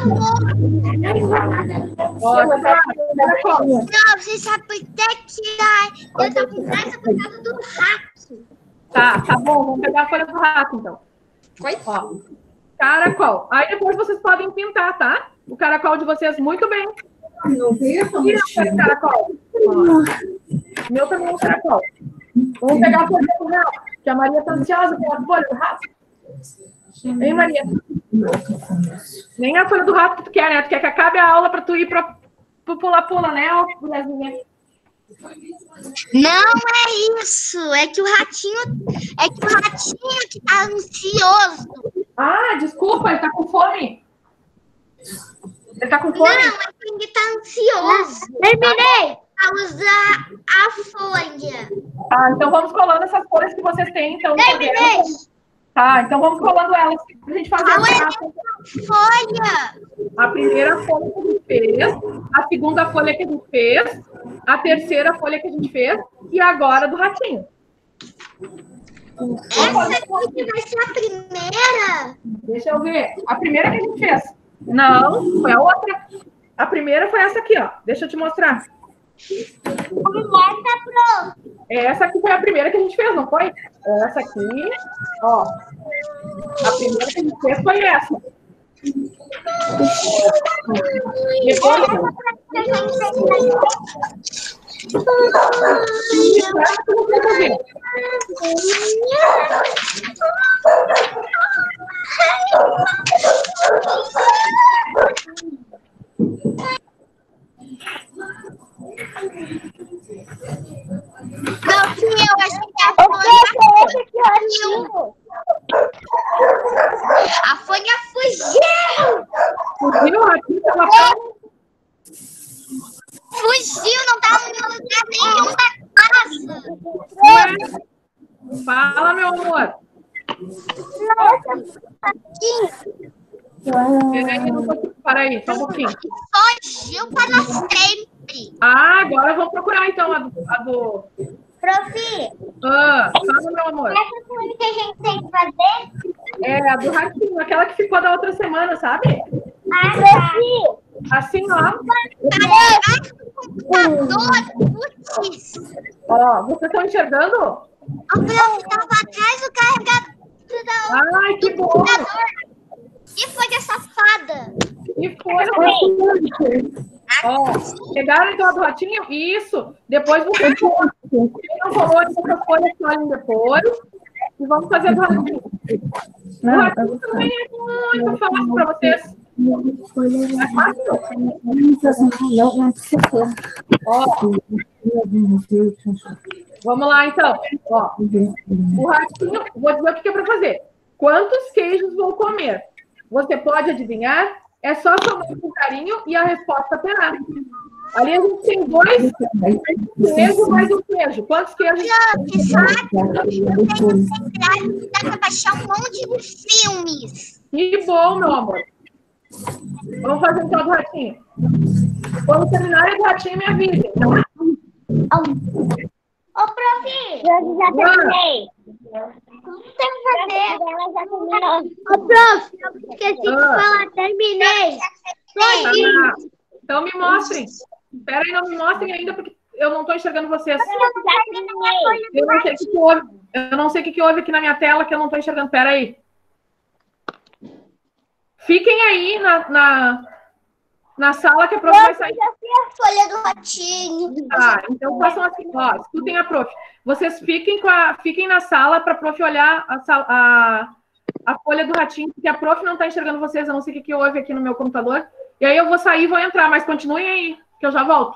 Ó, caracol. Não, você sabe por que eu tô com pressa por causa do rato. Tá, tá bom. Vamos pegar a folha do rato, então. Ó, caracol. Aí depois vocês podem pintar, tá? O caracol de vocês muito bem. Não vejo. E o caracol? Ó, meu também é um caracol. Vamos pegar a folha do rato, que a Maria tá ansiosa pela folha do rato. Hein, Maria? Nem a folha do rato que tu quer, né? Tu quer que acabe a aula pra tu ir pra, pro pula-pula, né, ó, mulherzinha? Não é isso, é que o ratinho, é que o ratinho que tá ansioso. Ah, desculpa, ele tá com fome. Ele tá com Não, fome? é que ele tá ansioso. Terminei. A usar a folha. Ah, então vamos colando essas folhas que vocês têm, então. no Terminei. caderno. Tá, então vamos colando elas. Pra gente fazer Qual é a, a folha? a primeira folha que a gente fez, a segunda folha que a gente fez, a terceira folha que a gente fez e agora do ratinho. Essa aqui vai ser a primeira? Deixa eu ver. A primeira que a gente fez. Não, foi a outra. A primeira foi essa aqui, ó. Deixa eu te mostrar. Mostra, pro. Essa aqui foi a primeira que a gente fez, não foi? Essa aqui, ó. A primeira que a gente fez foi essa. Depois, Não, sim, eu acho que a folha A folha fugiu! fugiu, o ratinho tava pra... Fugiu, não tá no lugar nenhum da casa. Fala, meu amor. Peraí, não consigo- Peraí, só um pouquinho. Fugiu para sempre. Ah, agora vamos procurar então a do. A do... Profi, Ah, fala, meu amor. essa folha que a gente tem que fazer É É, a do ratinho, aquela que ficou da outra semana, sabe? Ah, prof. Assim, ó. Computador, putz. Ó, vocês estão enxergando? O prof tava atrás do carregador. Ai, que bom. E foi de safada. E foi. Ó, pegaram então a do ratinho? Isso. Depois vocês não falou essas folhas que olhem depois. E vamos fazer a do ratinho. O ratinho também é muito fácil para vocês. É fácil? Ó, vamos lá, então. Ó, o ratinho, vou dizer o que é para fazer. Quantos queijos vou comer? Você pode adivinhar? É só somar com carinho e a resposta terá. Ali a gente tem dois queijos mais um queijo. Quantos queijos? Que sabe? Eu tenho sempre dá pra baixar um monte de filmes. Que bom, meu amor. Vamos fazer então do ratinho. Quando terminar do ratinho, me avisem, tá? Ô, prof! Eu já terminei. Não tem que fazer. Ela já terminou. Ô, prof! Eu esqueci de falar. Terminei. Ah, então me mostrem. Espera aí, não me mostrem ainda, porque eu não estou enxergando vocês. Eu não sei o que, que houve. Eu não sei o que, que houve aqui na minha tela, que eu não estou enxergando. Espera aí. Fiquem aí na, na, na sala que a prof vai sair. Eu já fiz a folha do ratinho. Ah, então façam assim, ó, escutem a prof. Vocês fiquem, com a, fiquem na sala para a prof olhar a, a, a folha do ratinho, porque a prof não está enxergando vocês, eu não sei o que, que houve aqui no meu computador. E aí eu vou sair e vou entrar, mas continuem aí, que eu já volto.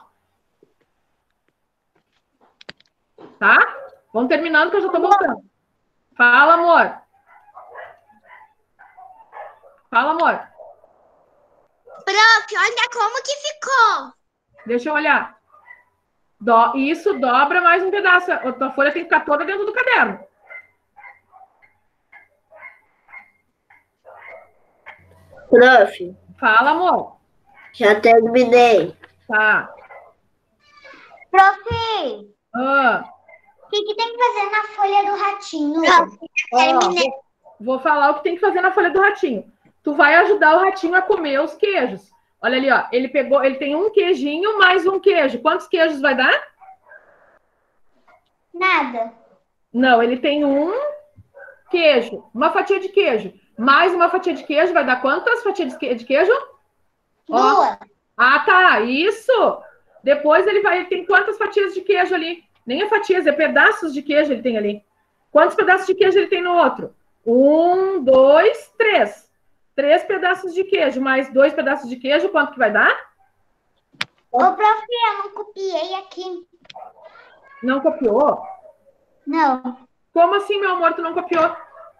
Tá? Vamos terminando que eu já estou voltando. Fala, amor. Fala, amor. Prof, olha como que ficou. Deixa eu olhar. Do, isso, dobra mais um pedaço. A tua folha tem que ficar toda dentro do caderno. Prof, Fala, amor. já terminei. Tá. Prof, Ah, o que, que tem que fazer na folha do ratinho? ó, Terminei. vou, vou falar o que tem que fazer na folha do ratinho. Tu vai ajudar o ratinho a comer os queijos. Olha ali, ó. Ele pegou, ele tem um queijinho mais um queijo. Quantos queijos vai dar? Nada. Não, ele tem um queijo, uma fatia de queijo. Mais uma fatia de queijo vai dar quantas fatias de que- de queijo? Ó. Duas. Ah, tá. Isso. Depois ele vai, ele tem quantas fatias de queijo ali? Nem é fatias, é pedaços de queijo ele tem ali. Quantos pedaços de queijo ele tem no outro? Um, dois, três. Três pedaços de queijo, mais dois pedaços de queijo, quanto que vai dar? Ô, prof, eu não copiei aqui. Não copiou? Não. Como assim, meu amor, tu não copiou?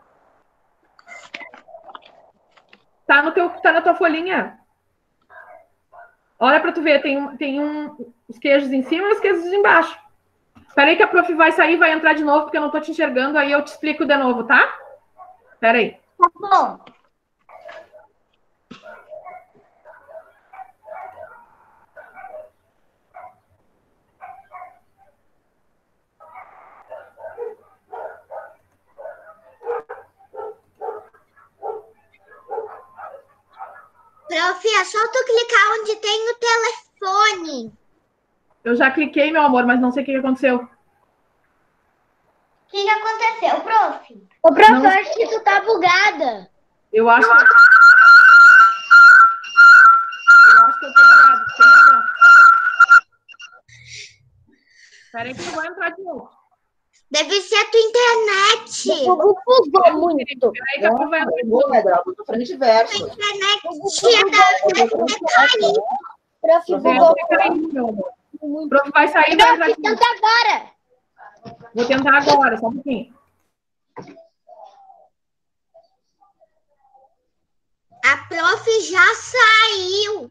Tá, no teu, tá na tua folhinha. Olha pra tu ver, tem, um, tem um, os queijos em cima e os queijos embaixo. Espera aí que a prof vai sair e vai entrar de novo, porque eu não tô te enxergando, aí eu te explico de novo, tá? Espera aí. Tá bom. Prof, é só tu clicar onde tem o telefone. Eu já cliquei, meu amor, mas não sei o que que aconteceu. O que, que aconteceu, prof? Ô, prof, Não. eu acho que tu tá bugada. Eu acho que... Eu acho que eu tô errado. Tem razão. Espera aí que eu vou entrar de novo. Deve ser a tua internet. Bugou muito. Espera aí que eu vou entrar de novo. Pedro, tô frente de verso. A internet tá aí. Prof, É, bugou fica aí, meu amor. O prof vai sair e vai entrar de novo. Tenta agora. Vou tentar agora, só um pouquinho. A prof já saiu.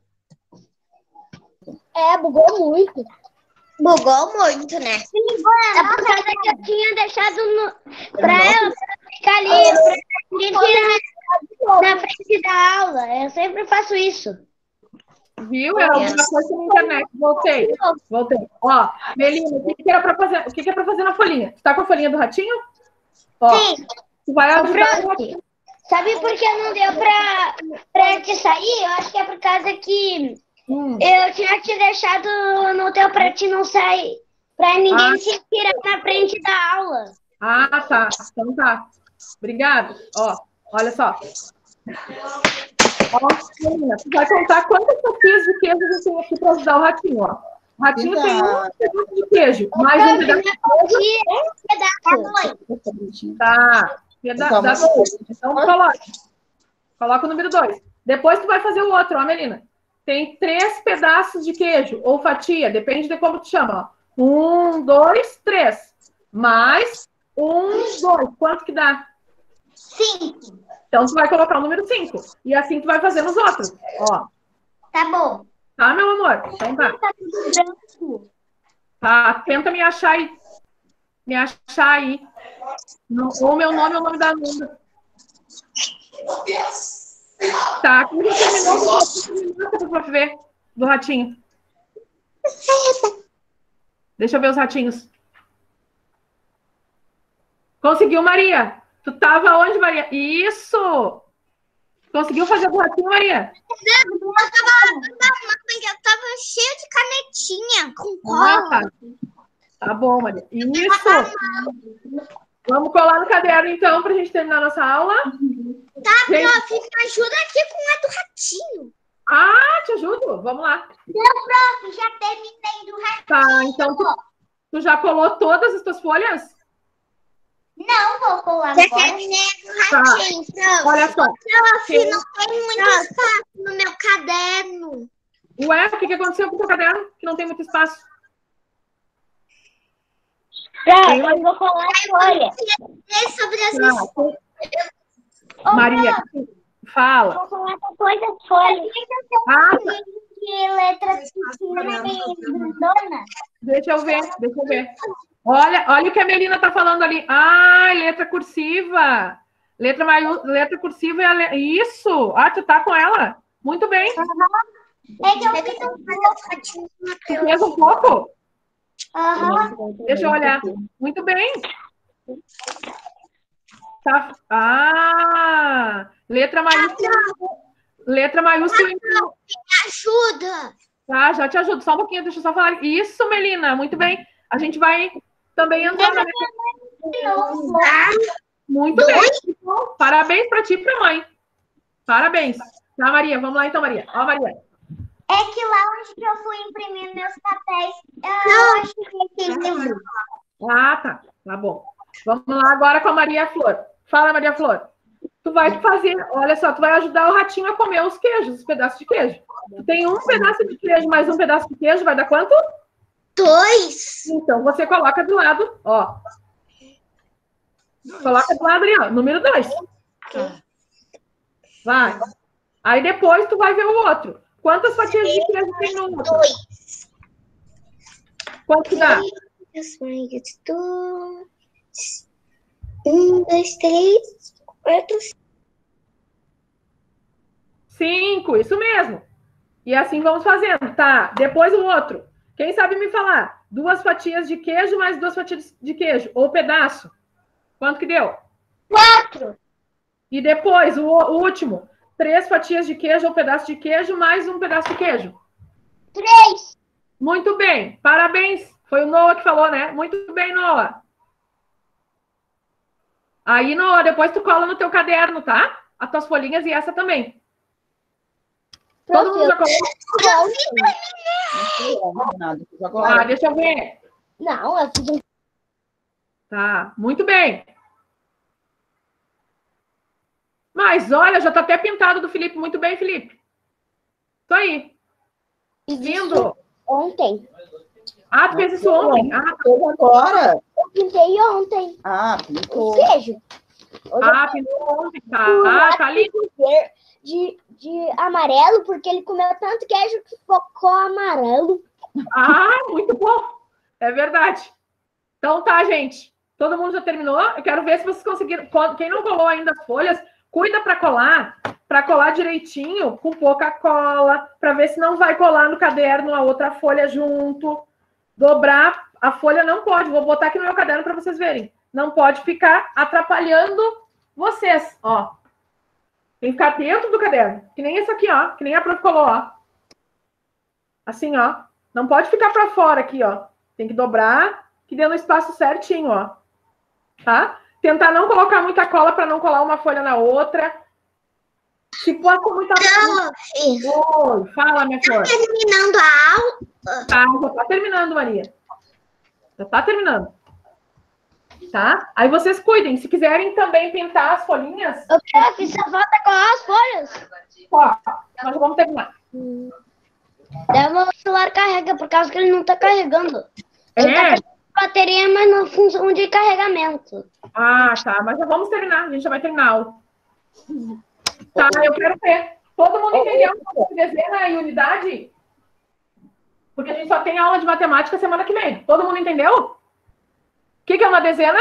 É, bugou muito. Bugou muito, né? É por causa que eu tinha deixado no... pra ela ficar ali, pra gente na frente da aula. Eu sempre faço isso. Viu? Era alguma coisa na internet. Voltei. Voltei. Ó, Melina, o que, que era pra fazer? O que, que é pra fazer na folhinha? Tu tá com a folhinha do ratinho? Ó, Sim. tu vai ajudar o ratinho. Sabe por que não deu pra, pra te sair? Eu acho que é por causa que Hum. eu tinha te deixado no teu pra te não sair. Pra ninguém Ah. se inspirar na frente da aula. Ah, tá. Então tá. Obrigada. Ó, olha só. Ó, menina, tu vai contar quantas fatias de queijo você tem aqui para ajudar o ratinho, ó. O ratinho tem um pedaço de queijo, mais um pedaço de queijo. Tá. Peda dá dois. Então coloca. Coloca o número dois. Depois tu vai fazer o outro, ó, Melina. Tem três pedaços de queijo, ou fatia, depende de como tu chama, ó. Um, dois, três. Mais um, dois. Quanto que dá? Cinco. Então, tu vai colocar o número cinco. E assim tu vai fazer nos outros. Ó. Tá bom. Tá, meu amor? Então tá. Tá tudo branco. Tá, tenta me achar aí. Me achar aí. No, ou meu nome ou o nome da aluna. Tá, aqui já terminou pra ver do ratinho. Deixa eu ver os ratinhos. Conseguiu, Maria? Tu tava onde, Maria? Isso! Conseguiu fazer o ratinho, Maria? Eu tava, eu tava cheio de canetinha com cola. Ah, tá. Tá bom, Maria. Isso! Vamos colar no caderno, então, pra gente terminar a nossa aula. Tá, Gente. prof, me ajuda aqui com a do ratinho. Ah, te ajudo? Vamos lá. Não, prof, já terminei do ratinho. Tá, então tu, tu já colou todas as tuas folhas? Não vou colar já agora. Já terminei do ratinho, tá. prof. Olha só. Prof, Sim. não tem muito espaço no meu caderno. Ué, o que, que aconteceu com o teu caderno? Que não tem muito espaço. Prof, eu vou colar a folha. Sobre as Não. Maria, fala. Vou colar depois as folhas. Ah, Que letras que dona? deixa eu ver, deixa eu ver. Olha, olha o que a Melina tá falando ali. Ah, letra cursiva. Letra, maiú... letra cursiva é a le... Isso. Ah, tu tá com ela? Muito bem. É que eu fiz um pouco. Tu fez um pouco? Aham. Deixa eu olhar. Muito bem. Tá. Ah, letra maiúscula. Letra maiúscula. Me ajuda. Tá, já te ajudo. Só um pouquinho, deixa eu só falar. Isso, Melina, muito bem. A gente vai também entrar na... Muito bem. Então, parabéns para ti e para a mãe. Parabéns. Tá, Maria? Vamos lá então, Maria. Ó, Maria. É que lá onde que eu fui imprimir meus papéis, eu acho que aqui. Ah, tá. Tá bom. Vamos lá agora com a Maria Flor. Fala, Maria Flor. Tu vai fazer, olha só, tu vai ajudar o ratinho a comer os queijos, os pedaços de queijo. Tu tem um pedaço de queijo mais um pedaço de queijo, vai dar quanto? Dois. Então, você coloca do lado, ó. Coloca do lado ali, ó, número dois. Vai. Aí depois tu vai ver o outro. Quantas fatias de queijo tem no outro? Dois. Quanto que dá? Um, dois, três, quatro, Cinco, isso mesmo. E assim vamos fazendo, tá? Depois o outro. Quem sabe me falar? Duas fatias de queijo mais duas fatias de queijo, ou pedaço. Quanto que deu? quatro. E depois, o, o último. Três fatias de queijo ou pedaço de queijo mais um pedaço de queijo. Três. Muito bem. Parabéns. Foi o Noah que falou, né? Muito bem, Noah. Aí, Noah, depois tu cola no teu caderno, tá? As tuas folhinhas e essa também. Todo mundo já colou? Ah, deixa eu ver. Não, eu fiz um... Tá, muito bem. Mas, olha, já tá até pintado do Felipe. Muito bem, Felipe. Isso aí. Lindo. Ontem. Ah, tu fez isso ontem? Ah, Fez agora? Eu pintei ontem. Ah, O pintou. queijo. ah pintou ontem. Tá, ah, tá lindo. De, de amarelo, porque ele comeu tanto queijo que ficou amarelo. Ah, muito bom. É verdade. Então tá, gente. Todo mundo já terminou? Eu quero ver se vocês conseguiram. Quem não colou ainda as folhas, cuida para colar, para colar direitinho, com pouca cola, para ver se não vai colar no caderno a outra folha junto. Dobrar a folha não pode. Vou botar aqui no meu caderno para vocês verem. Não pode ficar atrapalhando vocês, ó. Tem que ficar dentro do caderno. Que nem esse aqui, ó. Que nem a prof colou, ó. Assim, ó. Não pode ficar para fora aqui, ó. Tem que dobrar, que dê no espaço certinho, ó. Tá? Tentar não colocar muita cola para não colar uma folha na outra. Se pode muita cola. Oi, fala, minha flor. Tá terminando a aula? Tá, já tá terminando, Maria. Já tá terminando. Tá? Aí vocês cuidem. Se quiserem também pintar as folhinhas... Ô, prof, só falta colar as folhas. Ó, nós vamos terminar. Daí o meu celular carrega, por causa que ele não tá carregando. Ele É? tá com bateria, mas não função de carregamento. Ah, tá. Mas já vamos terminar. A gente já vai terminar a aula. Tá, eu quero ver. Todo mundo entendeu o que dezena e unidade? Porque a gente só tem aula de matemática semana que vem. Todo mundo entendeu? O que, que é uma dezena?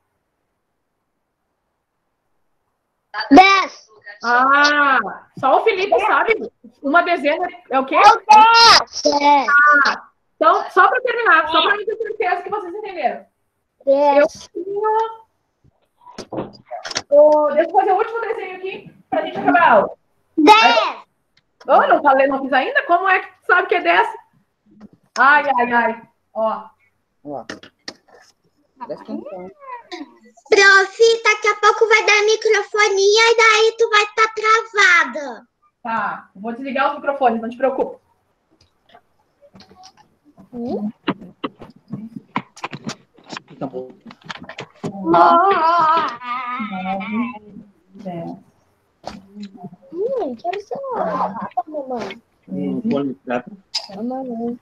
Dez. Ah, só o Felipe sabe. Uma dezena é o quê? Dez. Ah, então, só para terminar, só para ter certeza que vocês entenderam. Eu Dez. tinha... Oh, deixa eu fazer o último desenho aqui para a gente acabar a aula. Dez. Oh, não falei, não fiz ainda? Como é que tu sabe que é dez? Ai, ai, ai. Ó. Ó. Presta atenção. Prof, daqui a pouco vai dar microfonia e daí tu vai estar travada. Tá, vou desligar os microfones, não te preocupe. Hum? Fica bom. Hum, quero ser uma mamãe. Hum, põe gato. Mamãe.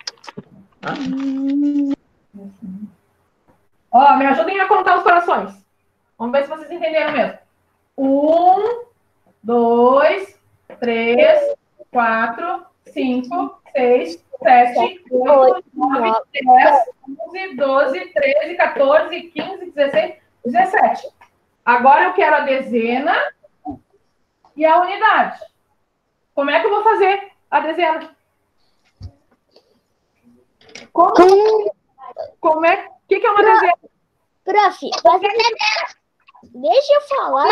Ó, me ajudem a contar os corações. Vamos ver se vocês entenderam mesmo. Um, dois, três, quatro, cinco, seis, sete, oito, nove, dez, onze, doze, treze, quatorze, quinze, dezesseis, dezessete. Agora eu quero a dezena e a unidade. Como é que eu vou fazer a dezena? Como, como é? O que, que é uma dezena? Prof, você deixa eu falar.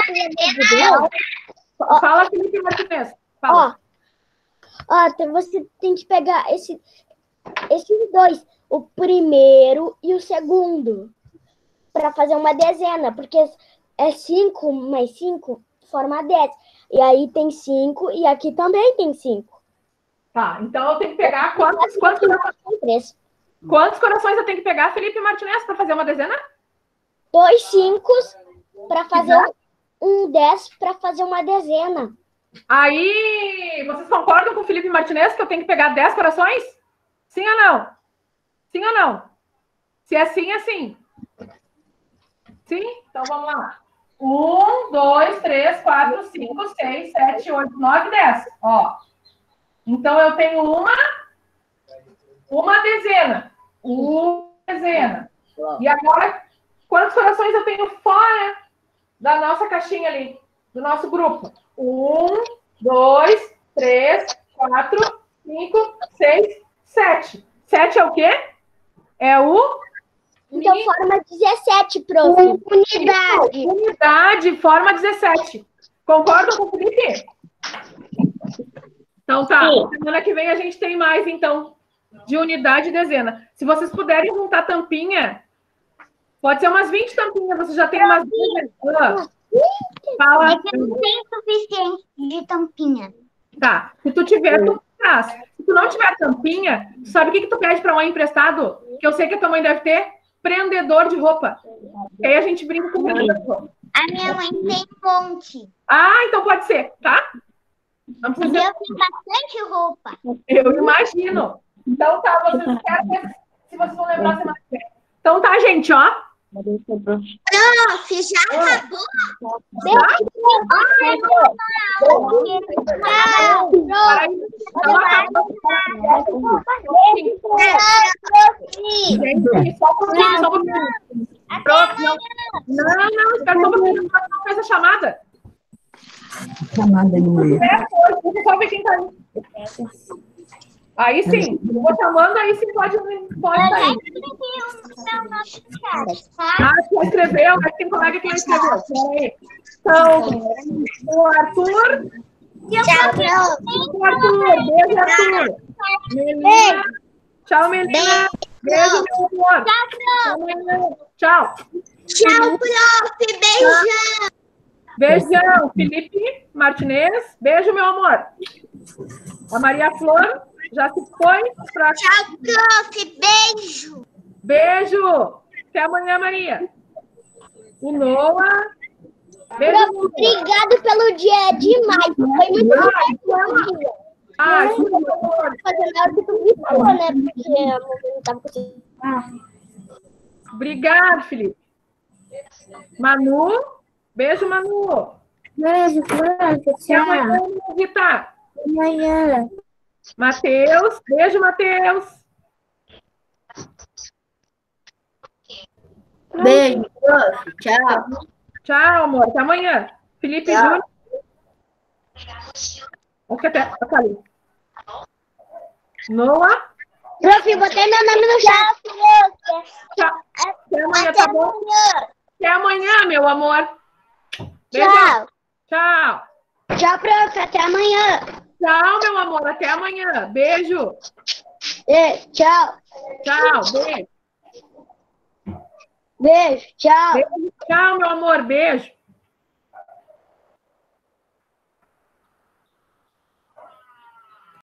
Fala, Felipe Martinez. Fala. Ó, ó, então você tem que pegar esse, esses dois, o primeiro e o segundo, para fazer uma dezena, porque é cinco mais cinco forma dez. E aí tem cinco e aqui também tem cinco. Tá, então eu tenho que pegar quantos, quantos, Três. quantos corações eu tenho que pegar, Felipe Martinez, para fazer uma dezena? Dois cinco para fazer um, um dez para fazer uma dezena. Aí, vocês concordam com o Felipe Martinez que eu tenho que pegar dez corações? Sim ou não? Sim ou não? Se é sim, é sim. Sim? Então vamos lá. Um, dois, três, quatro, cinco, seis, sete, oito, nove, dez. Ó. Então eu tenho uma, uma dezena. Uma dezena. E agora, quantos corações eu tenho fora da nossa caixinha ali? Do nosso grupo? Um, dois, três, quatro, cinco, seis, sete. Sete é o quê? É o... Então forma dezessete, prof. Unidade. Unidade, forma dezessete. Concordam com o Felipe? Então tá. Semana que vem a gente tem mais, então, de unidade e dezena. Se vocês puderem juntar tampinha, pode ser umas vinte tampinhas, você já tem umas... Ah, fala. É que não tem suficiente de tampinha. Tá. Se tu tiver, tu traz. Se tu não tiver tampinha, sabe o que, que tu pede para um emprestado? Que eu sei que a tua mãe deve ter? Prendedor de roupa. E aí a gente brinca com o prendedor de roupa. A minha mãe tem um monte. Ah, então pode ser, tá? Não precisa... Eu tenho bastante roupa. Eu imagino. Então tá, vocês querem ver se vocês vão lembrar semana que vem. Então tá, gente, ó. Prof, já acabou? Peraí, não acabou. Gente, só um pouquinho, só um pouquinho. Pronto, não. Não, não, espera só um pouquinho, não fez a chamada. Chamada de manhã. É, hoje, deixa eu só ver quem tá aí. Aí sim, eu vou chamando, aí sim pode, pode sair. Ah, você escreveu, mas tem colega que não escreveu. Peraí. Então, O Arthur. Tchau, prof. O Arthur. Beijo, Arthur. Melina. Tchau, Melina. Beijo, meu amor. Tchau. Tchau, prof. Beijão. Beijão, Felipe Martinez. Beijo, meu amor. A Maria Flor já se foi. Pra... Tchau, prof. Beijo. Beijo. Até amanhã, Maria. O Noah. Beijo, Prof, obrigado pelo dia demais. Foi muito divertido. Ah, por favor. Fazer nada que tu me falou, né? Porque a mamãe não tava conseguindo. Obrigado, Felipe. Manu. Beijo, Manu. Beijo, prof. Até Tchau. amanhã, Rita. Amanhã. Matheus. Beijo, Matheus. Beijo, prof. Tchau. Tchau, amor. Até amanhã. Felipe Tchau. Júnior. Acho que até. Até ali. Noah. Prof, botei meu nome no chat. Tchau. Até amanhã, tá bom? Até amanhã, meu amor. Beijão. Tchau. Tchau. Tchau, prof. Até amanhã. Tchau, meu amor. Até amanhã. Beijo. É, tchau. Tchau. Beijo. Beijo. Tchau. Beijo. Tchau, meu amor. Beijo.